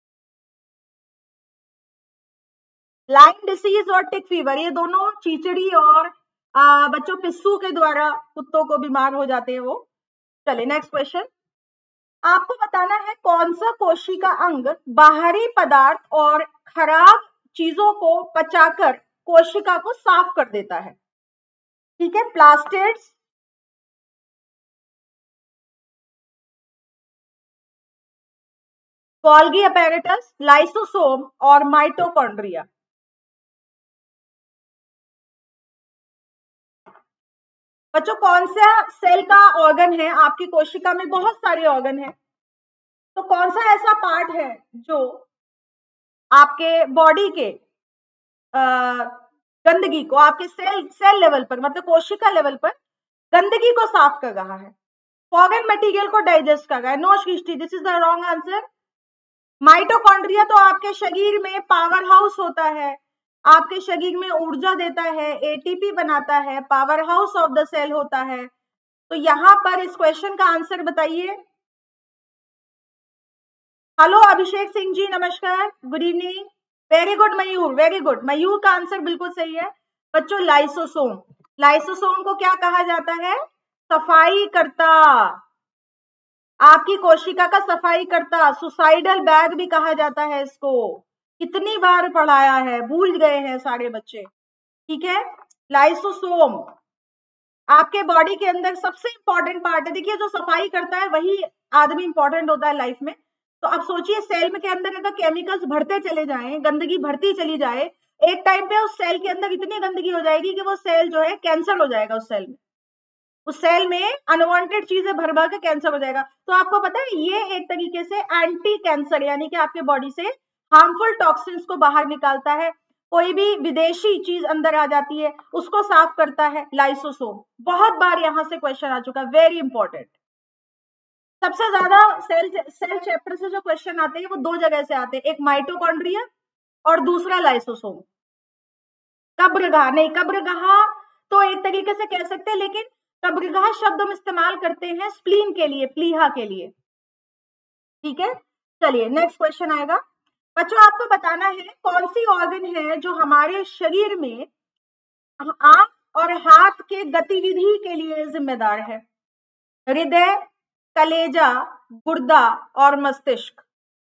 लाइन डिसीज और टिक फीवर, ये दोनों चीचड़ी और बच्चों पिस्सू के द्वारा कुत्तों को बीमार हो जाते हैं वो। चलिए नेक्स्ट क्वेश्चन, आपको बताना है कौन सा कोशिका अंग बाहरी पदार्थ और खराब चीजों को पचाकर कोशिका को साफ कर देता है। ठीक है, प्लास्टिड्स, गोल्गी अपैरेटस, लाइसोसोम और माइटोकॉन्ड्रिया। बच्चों कौन सा सेल का ऑर्गन है, आपकी कोशिका में बहुत सारे ऑर्गन हैं, तो कौन सा ऐसा पार्ट है जो आपके बॉडी के गंदगी को आपके सेल लेवल पर, मतलब कोशिका लेवल पर गंदगी को साफ कर रहा है, फॉरेन मटेरियल को डाइजेस्ट कर रहा है। No Srishti, this is the wrong answer. Mitochondria तो आपके शरीर में पावर हाउस होता है, आपके शरीर में ऊर्जा देता है, एटीपी बनाता है, power house of the cell होता है। तो यहां पर इस क्वेश्चन का आंसर बताइए। हेलो अभिषेक सिंह जी, नमस्कार, good evening, very good Mayur, very good, Mayur का आंसर बिल्कुल सही है। बच्चों लाइसोसोम, लाइसोसोम को क्या कहा जाता है, सफाई करता, आपकी कोशिका का सफाई करता, सुसाइडल बैग भी कहा जाता है इसको। कितनी बार पढ़ाया है, भूल गए हैं सारे बच्चे। ठीक है, लाइसोसोम आपके बॉडी के अंदर सबसे इंपॉर्टेंट पार्ट है। देखिए जो सफाई करता है वही आदमी इंपॉर्टेंट होता है लाइफ में। तो अब सोचिए सेल में के अंदर अगर केमिकल्स भरते चले जाएं, गंदगी भरती चली जाए, एक टाइम पे उस सेल के अंदर इतनी गंदगी हो जाएगी कि वो सेल जो है कैंसर हो जाएगा, उस सेल में अनवांटेड चीजें भर भर के कैंसर हो जाएगा। तो आपको पता है ये एक तरीके से एंटी कैंसर, यानी कि आपके बॉडी से हार्मफुल टॉक्सिन्स को बाहर निकालता है। कोई भी विदेशी चीज अंदर आ जाती है उसको साफ करता है लाइसोसोम। बहुत बार यहां से क्वेश्चन आ चुका, वेरी इंपॉर्टेंट। सबसे ज्यादा सेल चैप्टर से जो क्वेश्चन आते हैं वो दो जगह से आते हैं, एक माइटोकॉन्ड्रिया और दूसरा लाइसोसोम। कब्रगाह नहीं, कब्रगाह तो एक तरीके से कह सकते हैं, लेकिन कब्रगाह शब्द हम इस्तेमाल करते हैं स्प्लीन के लिए, प्लीहा के लिए। ठीक है, चलिए नेक्स्ट क्वेश्चन आएगा। बच्चों आपको बताना है कौन सी ऑर्गन है जो हमारे शरीर में आंख और हाथ के गतिविधि के लिए जिम्मेदार है। हृदय, कलेजा, गुर्दा और मस्तिष्क।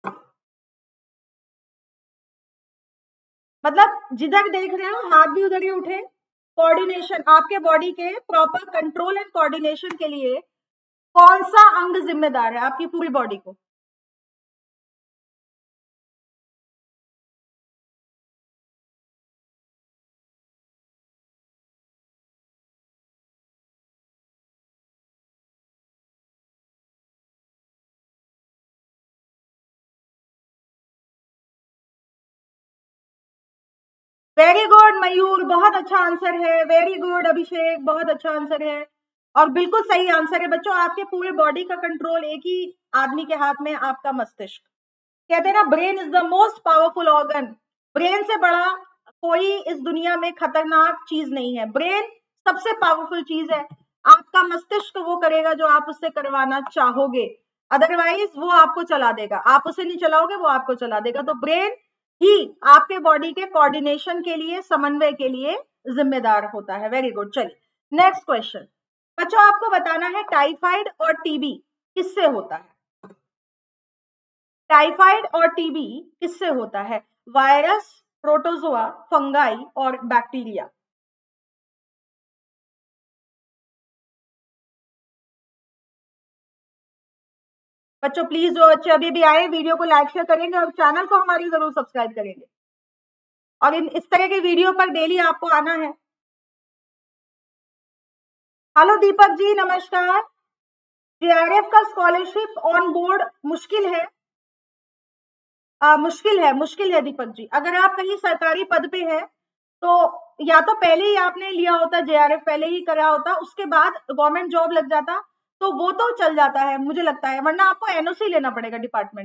मतलब जिधर देख रहे हो हाथ भी उधर ही उठे। कोऑर्डिनेशन, आपके बॉडी के प्रॉपर कंट्रोल एंड कोऑर्डिनेशन के लिए कौन सा अंग जिम्मेदार है आपकी पूरी बॉडी को। वेरी गुड मयूर, बहुत अच्छा आंसर है, वेरी गुड अभिषेक, बहुत अच्छा आंसर है और बिल्कुल सही आंसर है। बच्चों आपके पूरे बॉडी का कंट्रोल एक ही आदमी के हाथ में, आपका मस्तिष्क। कहते हैं ना brain is the most powerful organ, brain से बड़ा कोई इस दुनिया में खतरनाक चीज नहीं है, ब्रेन सबसे पावरफुल चीज है। आपका मस्तिष्क वो करेगा जो आप उससे करवाना चाहोगे, अदरवाइज वो आपको चला देगा, आप उसे नहीं चलाओगे वो आपको चला देगा। तो ब्रेन ही आपके बॉडी के कोऑर्डिनेशन के लिए, समन्वय के लिए जिम्मेदार होता है। Very good. चलिए नेक्स्ट क्वेश्चन। बच्चों आपको बताना है टाइफाइड और टीबी किससे होता है। टाइफाइड और टीबी किससे होता है? वायरस, प्रोटोजोआ, फंगाई और बैक्टीरिया। बच्चों प्लीज जो बच्चे अभी भी आए वीडियो को लाइक शेयर करेंगे और चैनल को हमारी जरूर सब्सक्राइब करेंगे, और इस तरह के वीडियो पर डेली आपको आना है। हेलो दीपक जी नमस्कार। जेआरएफ का स्कॉलरशिप ऑन बोर्ड मुश्किल है, मुश्किल है दीपक जी। अगर आप कहीं सरकारी पद पे हैं तो या तो पहले ही आपने लिया होता, जेआरएफ पहले ही करा होता, उसके बाद गवर्नमेंट जॉब लग जाता तो वो तो चल जाता है मुझे लगता है, वरना आपको एनओसी लेना पड़ेगा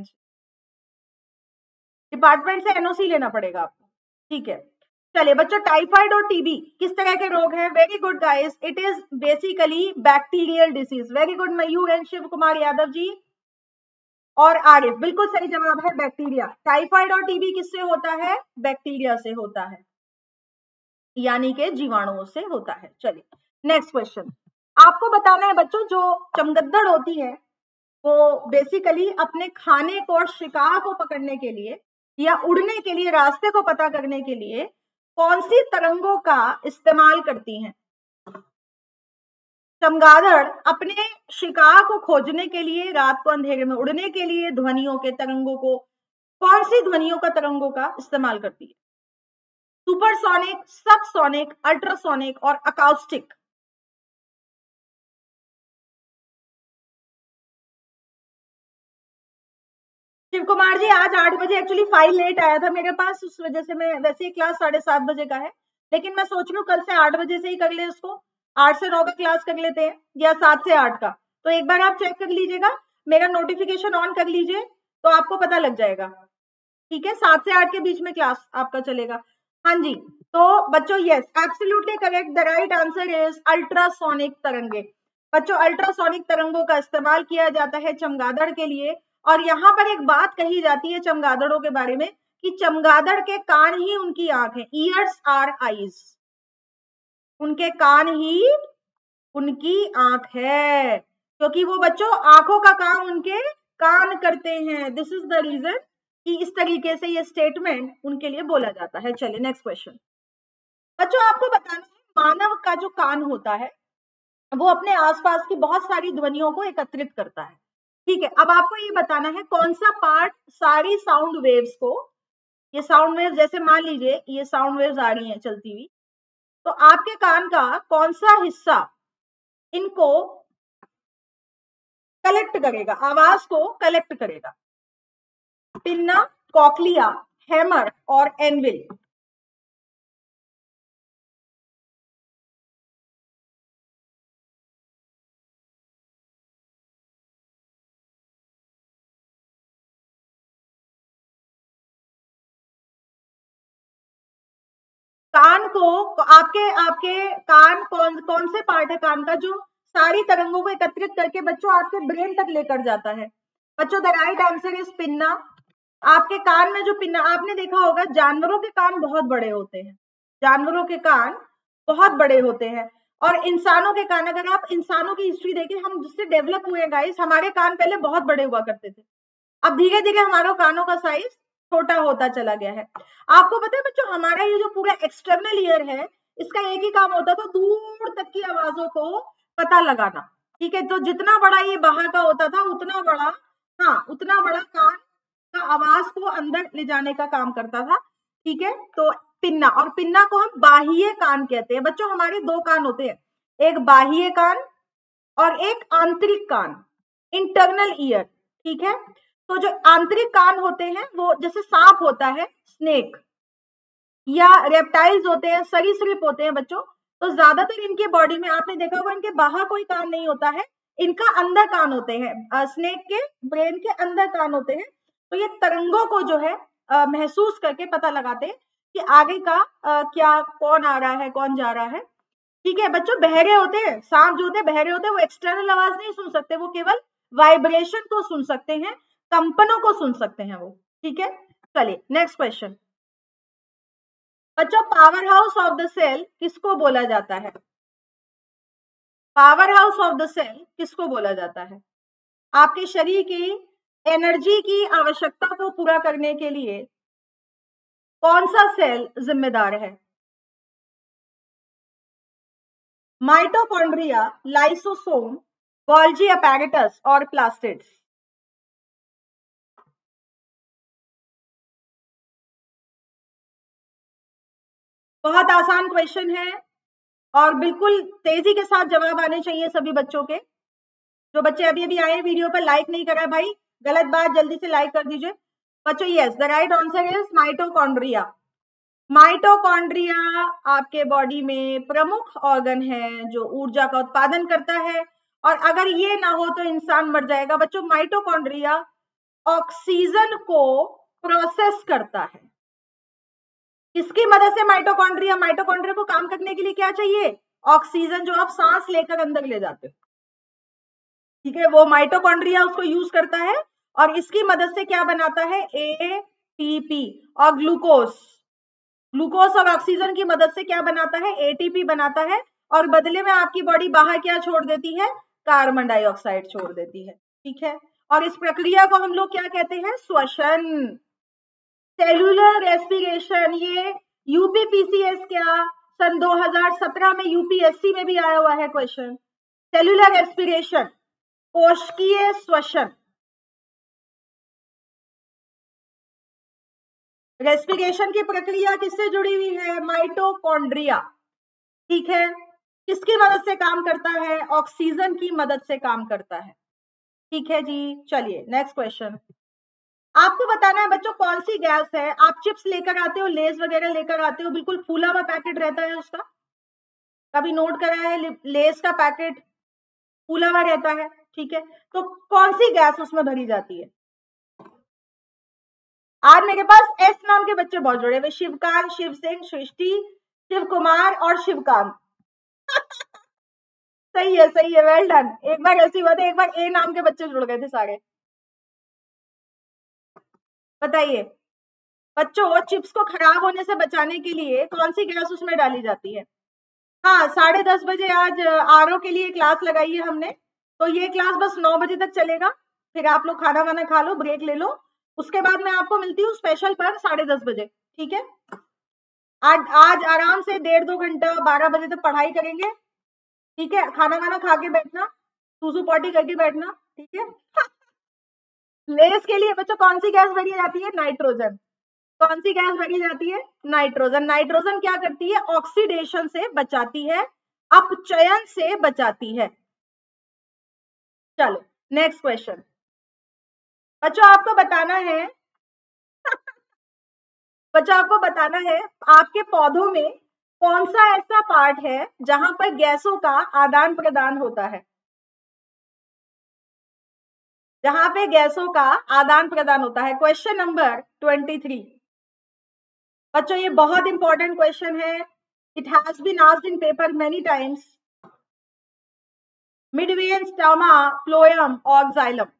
डिपार्टमेंट से एनओसी लेना पड़ेगा आपको। ठीक है चलिए बच्चों, टाइफाइड और टीबी किस तरह के रोग हैं? Very good guys, it is basically bacterial disease. Very good Mayur and Shiv Kumar Yadav ji और आरिफ, बिल्कुल सही जवाब है बैक्टीरिया। टाइफाइड और टीबी किससे होता है? बैक्टीरिया से होता है, यानी कि जीवाणुओं से होता है। चलिए नेक्स्ट क्वेश्चन। आपको बताना है बच्चों, जो चमगद्दड़ होती है वो बेसिकली अपने खाने को और शिकार को पकड़ने के लिए या उड़ने के लिए, रास्ते को पता करने के लिए कौन सी तरंगों का इस्तेमाल करती हैं? चमगादड़ अपने शिकार को खोजने के लिए, रात को अंधेरे में उड़ने के लिए ध्वनियों के तरंगों को, कौन सी ध्वनियों का तरंगों का इस्तेमाल करती है? सुपरसोनिक, सबसोनिक, अल्ट्रासोनिक और अकाउस्टिक। शिव कुमार जी आज 8 बजे एक्चुअली फाइल लेट आया था मेरे पास, उस वजह से मैं, वैसे ही क्लास 7:30 बजे का है, लेकिन मैं सोच रही हूँ कल से 8 बजे से ही कर ले इसको, 8 से 9 का क्लास कर लेते हैं या 7 से 8 का। तो एक बार आप चेक कर लीजिएगा, मेरा नोटिफिकेशन ऑन कर लीजिए तो आपको पता लग जाएगा। ठीक है 7 से 8 के बीच में क्लास आपका चलेगा। हाँ जी, तो बच्चों yes absolutely correct, the right answer is ultrasonic तरंगे। बच्चों अल्ट्रासोनिक तरंगों का इस्तेमाल किया जाता है चमगादड़ के लिए। और यहाँ पर एक बात कही जाती है चमगादड़ों के बारे में कि चमगादड़ के कान ही उनकी आंख है, ईयर्स आर आईज, उनके कान ही उनकी आंख है, क्योंकि वो बच्चों आंखों का काम उनके कान करते हैं। दिस इज द रीजन कि इस तरीके से ये स्टेटमेंट उनके लिए बोला जाता है। चलिए नेक्स्ट क्वेश्चन। बच्चों आपको बताना है, मानव का जो कान होता है वो अपने आसपास की बहुत सारी ध्वनियों को एकत्रित करता है। ठीक है, अब आपको ये बताना है कौन सा पार्ट सारी साउंड वेव्स को, ये साउंड वेव्स जैसे मान लीजिए ये साउंड वेव्स आ रही हैं चलती हुई, तो आपके कान का कौन सा हिस्सा इनको कलेक्ट करेगा, आवाज को कलेक्ट करेगा? पिन्ना, कॉकलिया, हैमर और एनविल। कान को, आपके आपके कान कौन कौन से पार्ट है कान का जो सारी तरंगों को एकत्रित करके बच्चों आपके ब्रेन तक लेकर जाता है? बच्चों the right answer is pinna. आपके कान में जो पिन्ना, आपने देखा होगा जानवरों के कान बहुत बड़े होते हैं, जानवरों के कान बहुत बड़े होते हैं, और इंसानों के कान, अगर आप इंसानों की हिस्ट्री देखें, हम जिससे डेवलप हुए गाइस, हमारे कान पहले बहुत बड़े हुआ करते थे, अब धीरे धीरे हमारे कानों का साइज छोटा होता चला गया है। आपको पता है बच्चों, हमारा ये जो पूरा एक्सटर्नल ईयर है, इसका एक ही काम होता था, दूर तक की आवाजों को पता लगाना। ठीक है, तो जितना बड़ा ये बाहर का होता था उतना बड़ा, हाँ उतना बड़ा कान का आवाज को अंदर ले जाने का काम करता था। ठीक है, तो पिन्ना, और पिन्ना को हम बाह्य कान कहते हैं। बच्चों हमारे दो कान होते हैं, एक बाह्य कान और एक आंतरिक कान, इंटरनल ईयर। ठीक है, तो जो आंतरिक कान होते हैं वो जैसे सांप होता है, स्नेक, या रेप्टाइल्स होते हैं, सरीसृप होते हैं बच्चों, तो ज्यादातर इनके बॉडी में आपने देखा होगा इनके बाहर कोई कान नहीं होता है, इनका अंदर कान होते हैं, स्नेक के ब्रेन के अंदर कान होते हैं, तो ये तरंगों को जो है महसूस करके पता लगाते हैं कि आगे का क्या, कौन आ रहा है, कौन जा रहा है। ठीक है बच्चों, बहरे होते हैं, सांप जो होते हैं बहरे होते हैं, वो एक्सटर्नल आवाज नहीं सुन सकते, वो केवल वाइब्रेशन को सुन सकते हैं, कंपनों को सुन सकते हैं वो। ठीक है, चलिए नेक्स्ट क्वेश्चन। बच्चों, power house of the cell किसको बोला जाता है? Power house of the cell किसको बोला जाता है? आपके शरीर की एनर्जी की आवश्यकता को पूरा करने के लिए कौन सा सेल जिम्मेदार है? माइटोकॉन्ड्रिया, लाइसोसोम, गोल्जी अपैरेटस और प्लास्टिड्स? बहुत आसान क्वेश्चन है और बिल्कुल तेजी के साथ जवाब आने चाहिए सभी बच्चों के। जो बच्चे अभी अभी आए वीडियो पर लाइक नहीं करा भाई, गलत बात, जल्दी से लाइक कर दीजिए बच्चों। Yes, the right answer is mitochondria. Mitochondria आपके बॉडी में प्रमुख ऑर्गन है जो ऊर्जा का उत्पादन करता है, और अगर ये ना हो तो इंसान मर जाएगा। बच्चों, माइटोकॉन्ड्रिया ऑक्सीजन को प्रोसेस करता है। किसकी मदद से? माइटोकॉन्ड्रिया को काम करने के लिए क्या चाहिए? ऑक्सीजन, जो आप सांस लेकर अंदर ले जाते हो। ठीक है, वो माइटोकॉन्ड्रिया उसको यूज करता है और इसकी मदद से क्या बनाता है? एटीपी और ग्लूकोज। ग्लूकोज और ऑक्सीजन की मदद से क्या बनाता है? एटीपी बनाता है, और बदले में आपकी बॉडी बाहर क्या छोड़ देती है? कार्बन डाइऑक्साइड छोड़ देती है। ठीक है, और इस प्रक्रिया को हम लोग क्या कहते हैं? श्वसन, सेलुलर रेस्पिरेशन। ये यूपीपीसीएस क्या सन 2017 में यूपीएससी में भी आया हुआ है क्वेश्चन। सेलुलर रेस्पिरेशन, कोशिकीय श्वसन। रेस्पिरेशन की प्रक्रिया किससे जुड़ी हुई है? माइटोकॉन्ड्रिया। ठीक है, किसकी मदद से काम करता है? ऑक्सीजन की मदद से काम करता है। ठीक है जी, चलिए नेक्स्ट क्वेश्चन। आपको बताना है बच्चों कौन सी गैस है। आप चिप्स लेकर आते हो, लेस वगैरह लेकर आते हो, बिल्कुल फूला हुआ पैकेट रहता है उसका, कभी नोट करा है? लेस का पैकेट फूला हुआ रहता है। ठीक है, तो कौन सी गैस उसमें भरी जाती है? आज मेरे पास एस नाम के बच्चे बहुत जुड़े हुए, शिवकांत, शिव सिंह, सृष्टि, शिव कुमार और शिवकांत। सही है, वेल डन। एक बार ऐसी बात है, एक बार ए नाम के बच्चे जुड़ गए थे सारे। बताइए बच्चों, चिप्स को खराब होने से बचाने के लिए कौन सी गैस उसमें डाली जाती है? हाँ, 10:30 बजे आज आरओ के लिए क्लास लगाई है हमने, तो ये क्लास बस 9 बजे तक चलेगा। फिर आप लोग खाना वाना खा लो, ब्रेक ले लो, उसके बाद मैं आपको मिलती हूँ स्पेशल पर 10:30 बजे। ठीक है, आज आराम से 1.5-2 घंटा 12 बजे तक पढ़ाई करेंगे। ठीक है, खाना वाना खा के बैठना, सूसू पॉटी करके बैठना। ठीक है, लेस के लिए बच्चों कौन सी गैस भरी जाती है? नाइट्रोजन। कौन सी गैस भरी जाती है? नाइट्रोजन। नाइट्रोजन क्या करती है? ऑक्सीडेशन से बचाती है, अपचयन से बचाती है। चलो नेक्स्ट क्वेश्चन। बच्चों आपको बताना है बच्चों आपको बताना है आपके पौधों में कौन सा ऐसा पार्ट है जहां पर गैसों का आदान प्रदान होता है? जहां पे गैसों का आदान प्रदान होता है। Question number 23। बच्चों ये बहुत इंपॉर्टेंट क्वेश्चन है, it has been asked in paper many times. Midvein, stoma, phloem और जाइलम?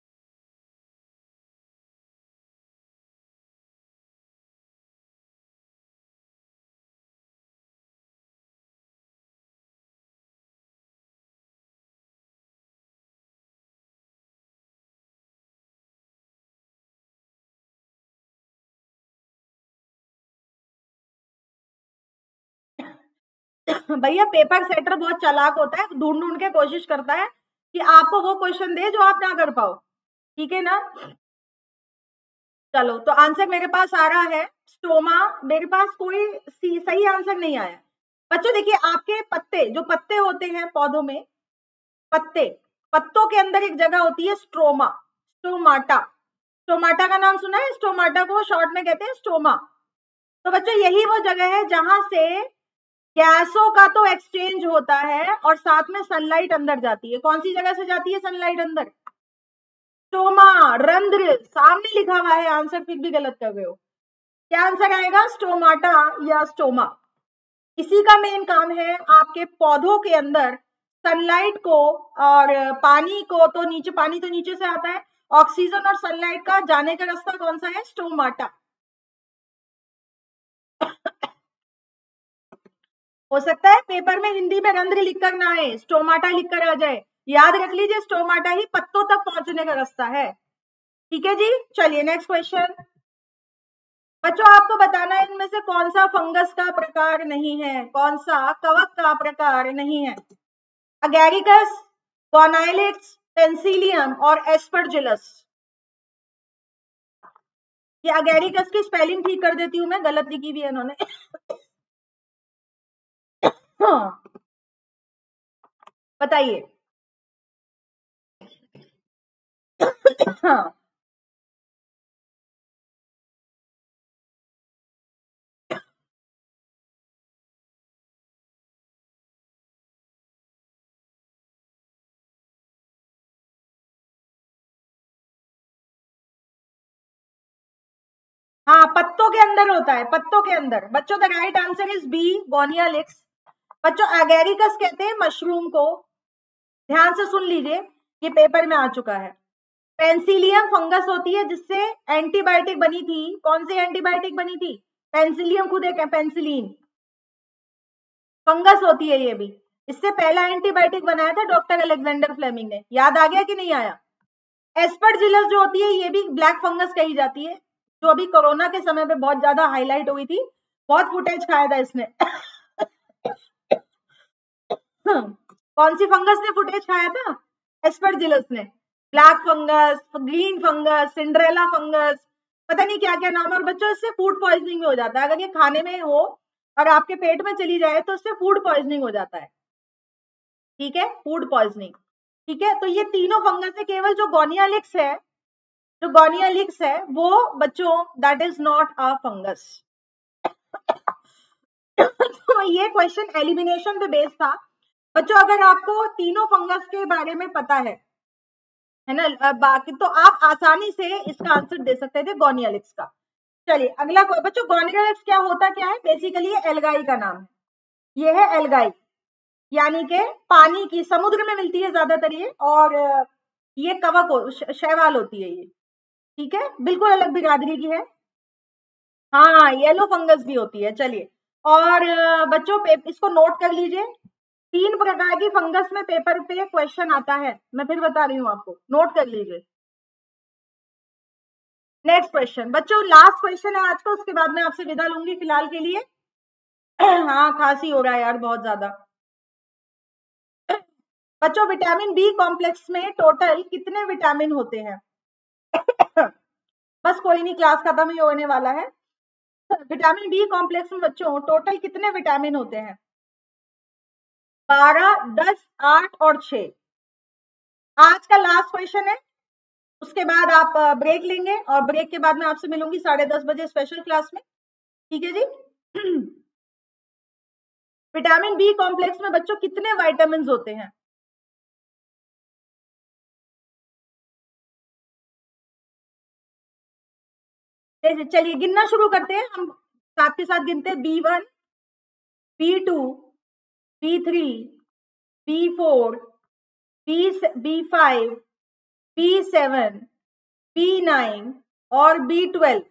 भैया पेपर सेटर बहुत चालाक होता है, ढूंढ ढूंढ के कोशिश करता है कि आपको वो क्वेश्चन दे जो आप ना कर पाओ। ठीक है ना, चलो तो आंसर मेरे पास आ रहा है स्टोमा। मेरे पास कोई सही आंसर नहीं आया। बच्चों देखिए, आपके पत्ते, जो पत्ते होते हैं पौधों में, पत्ते, पत्तों के अंदर एक जगह होती है स्ट्रोमा, स्टोमाटा। स्टोमाटा का नाम सुना है? स्टोमाटा को शॉर्ट में कहते हैं स्टोमा। तो बच्चों यही वो जगह है जहां से गैसों का तो एक्सचेंज होता है और साथ में सनलाइट अंदर जाती है। कौन सी जगह से जाती है सनलाइट अंदर? स्टोमा। रंध्र सामने लिखा हुआ है, आंसर फिर भी गलत कर रहे हो। क्या आंसर आएगा? स्टोमाटा या स्टोमा। इसी का मेन काम है आपके पौधों के अंदर सनलाइट को और पानी को, तो नीचे पानी तो नीचे से आता है, ऑक्सीजन और सनलाइट का जाने का रास्ता कौन सा है? स्टोमाटा। हो सकता है पेपर में हिंदी में रंध्र लिखकर ना आए, स्टोमाटा लिखकर आ जाए। याद रख लीजिए, स्टोमाटा ही पत्तों तक पहुंचने का रास्ता है। ठीक है जी, चलिए नेक्स्ट क्वेश्चन। बच्चों आपको बताना है इनमें से कौन सा फंगस का प्रकार नहीं है, कौन सा कवक का प्रकार नहीं है। अगैरिकस, गोनाइलिड्स, पेंसिलियम और एस्परजिलस। ये अगैरिकस की स्पेलिंग ठीक कर देती हूँ मैं, गलत लिखी हुई है इन्होंने। हाँ बताइए। हाँ हाँ, पत्तों के अंदर होता है, पत्तों के अंदर। बच्चों the right answer is B, Gonyaulax. बच्चों एगेरिकस कहते हैं मशरूम को, ध्यान से सुन लीजिए, ये पेपर में आ चुका है। पेंसिलियम फंगस होती है जिससे एंटीबायोटिक बनी थी। कौन सी एंटीबायोटिक बनी थी? पेंसिलियम खुद एक पेंसिलिन फंगस होती है ये भी। इससे पहला एंटीबायोटिक बनाया था डॉक्टर अलेक्जेंडर फ्लेमिंग ने। याद आ गया कि नहीं आया? एस्परजिलस जो होती है ये भी ब्लैक फंगस कही जाती है, जो अभी कोरोना के समय पे बहुत ज्यादा हाईलाइट हुई थी, बहुत फुटेज खाया था इसने। कौन सी फंगस ने फुटेज खाया था? एस्परजिलस ने। Black fungus, green fungus, Cinderella fungus, पता नहीं क्या क्या नाम। और बच्चों इससे फूड पॉइजनिंग भी हो जाता है, अगर ये खाने में हो और आपके पेट में चली जाए तो इससे फूड पॉइजनिंग हो जाता है। ठीक है, फूड पॉइजनिंग। ठीक है, तो ये तीनों फंगस है। केवल जो गोनियालिक्स है, जो गोनियालिक्स है वो बच्चों that is not a fungus. तो ये क्वेश्चन एलिमिनेशन पे बेस्ड था। बच्चों अगर आपको तीनों फंगस के बारे में पता है ना, बाकी तो आप आसानी से इसका आंसर दे सकते थे गोनियालिक्स का। चलिए अगला बच्चों, गोनियालिक्स क्या होता क्या है? बेसिकली ये एल्गाई का नाम है। ये है एल्गाई, यानी कि पानी की, समुद्र में मिलती है ज्यादातर ये, और ये कवक शैवाल होती है ये। ठीक है, बिल्कुल अलग बिरादरी की है। हाँ येलो फंगस भी होती है। चलिए, और बच्चों इसको नोट कर लीजिए, 3 प्रकार की फंगस में पेपर पे क्वेश्चन आता है, मैं फिर बता रही हूँ आपको, नोट कर लीजिए। नेक्स्ट क्वेश्चन बच्चों, लास्ट क्वेश्चन है आज का, उसके बाद मैं आपसे विदा लूंगी फिलहाल के लिए। हाँ खांसी हो रहा है यार बहुत ज्यादा। बच्चों विटामिन बी कॉम्प्लेक्स में टोटल कितने विटामिन होते हैं? बस कोई नहीं, क्लास खत्म ही होने वाला है। विटामिन बी कॉम्प्लेक्स में बच्चों टोटल कितने विटामिन होते हैं? 12, 10, 8 और 6। आज का लास्ट क्वेश्चन है, उसके बाद आप ब्रेक लेंगे, और ब्रेक के बाद मैं आपसे मिलूंगी 10:30 स्पेशल क्लास में। ठीक है जी। विटामिन बी कॉम्प्लेक्स में बच्चों कितने विटामिन होते हैं? चलिए गिनना शुरू करते हैं, हम साथ के साथ गिनते हैं। B1, B2, B3, B4, B5, B7, B9 और B12।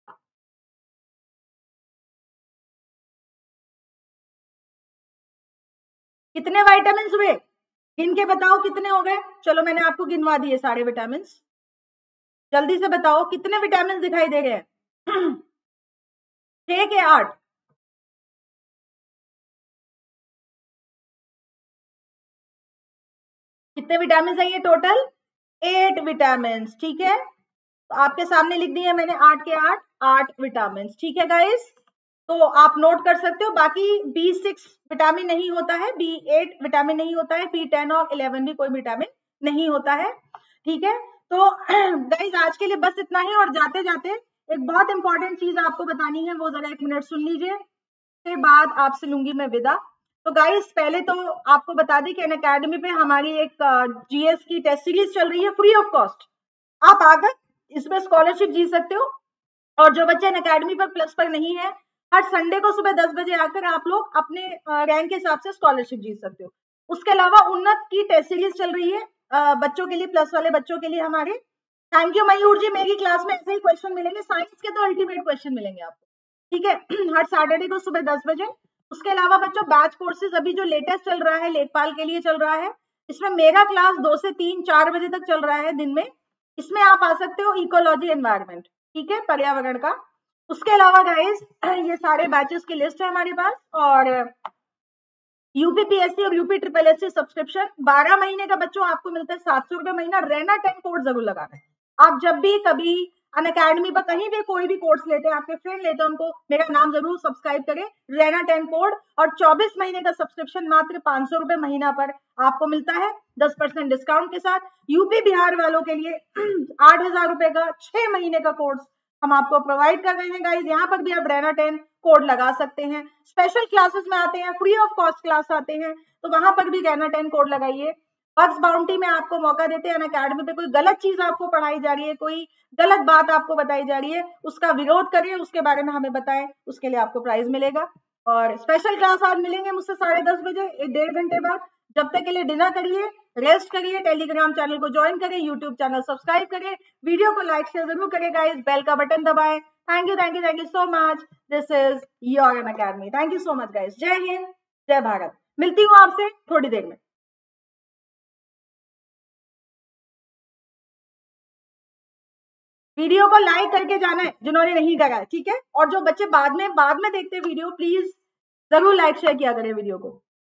कितने विटामिन हुए? गिन के बताओ कितने हो गए। चलो मैंने आपको गिनवा दिए सारे विटामिन, जल्दी से बताओ कितने विटामिन दिखाई दे रहे हैं? 6 के 8? कितने विटामिन है ये टोटल? 8 विटामिन। ठीक है, तो आपके सामने लिख दिए मैंने 8 के 8, 8 विटामिन। ठीक है गाइस, तो आप नोट कर सकते हो। बाकी B6 विटामिन नहीं होता है, B8 विटामिन नहीं होता है, B10 और 11 भी कोई विटामिन नहीं होता है। ठीक है, तो गाइस आज के लिए बस इतना ही। और जाते जाते एक बहुत इंपॉर्टेंट चीज आपको बतानी है, वो जरा 1 मिनट सुन लीजिए, के बाद आपसे लूंगी मैं विदा। तो गाइस पहले तो आपको बता दें कि अनअकैडमी पे हमारी एक जीएस की टेस्ट सीरीज चल रही है फ्री ऑफ कॉस्ट। आप आकर इसमें स्कॉलरशिप जीत सकते हो। और जो बच्चे अनअकैडमी पर प्लस पर नहीं है, हर संडे को सुबह 10 बजे आकर आप लोग अपने रैंक के हिसाब से स्कॉलरशिप जीत सकते हो। उसके अलावा उन्नत की टेस्ट सीरीज चल रही है बच्चों के लिए, प्लस वाले बच्चों के लिए हमारे। थैंक यू मयूर जी, मेरी क्लास में ऐसे ही क्वेश्चन मिलेंगे, साइंस के तो अल्टीमेट क्वेश्चन मिलेंगे आपको, ठीक है। हर सैटरडे को सुबह 10 बजे। उसके अलावा बच्चों बैच कोर्सेज अभी जो लेटेस्ट चल रहा है लेखपाल के लिए चल रहा है, इसमें मेरा क्लास 2 से 3 4 बजे तक चल रहा है दिन में। इसमें आप आ सकते हो इकोलॉजी एनवायरनमेंट, ठीक है, पर्यावरण का। उसके अलावा गाइस ये सारे बैचेस की लिस्ट है हमारे पास। और यूपीपीएससी और UP triple S C subscription 12 महीने का बच्चों आपको मिलता है 700 रुपए महीना। रहना 10 कोर्स जरूर लगाना है। आप जब भी कभी अनअकैडमी पर कहीं भी कोई भी कोर्स लेते हैं, आपके फ्रेंड लेते हैं, उनको मेरा नाम जरूर सब्सक्राइब करें, रहना 10 कोड। और 24 महीने का सब्सक्रिप्शन मात्र 500 रुपए महीना पर आपको मिलता है 10% डिस्काउंट के साथ। यूपी बिहार वालों के लिए 8,000 रुपए का 6 महीने का कोर्स हम आपको प्रोवाइड कर रहे हैं गाइज। यहाँ पर भी आप रहना 10 कोड लगा सकते हैं। स्पेशल क्लासेस में आते हैं, फ्री ऑफ कॉस्ट क्लास आते हैं, तो वहां पर भी रहना 10 कोड लगाइए। बग्स बाउंटी में आपको मौका देते हैं अनअकैडमी पे कोई गलत चीज आपको पढ़ाई जा रही है, कोई गलत बात आपको बताई जा रही है, उसका विरोध करें, उसके बारे में हमें बताएं, उसके लिए आपको प्राइज मिलेगा। और स्पेशल क्लास आज मिलेंगे मुझसे 10:30 बजे, 1.5 घंटे बाद। जब तक के लिए डिनर करिए, रेस्ट करिए, टेलीग्राम चैनल को ज्वाइन करें, यूट्यूब चैनल सब्सक्राइब करें, वीडियो को लाइक शेयर जरूर करें गाइस, बेल का बटन दबाएं। Thank you thank you thank you so much. This is your Unacademy. Thank you so much guys. जय हिंद, जय भारत। मिलती हूँ आपसे थोड़ी देर में। वीडियो को लाइक करके जाना है जिन्होंने नहीं करा है, ठीक है। और जो बच्चे बाद में देखते हैं वीडियो, प्लीज जरूर लाइक शेयर किया करें वीडियो को।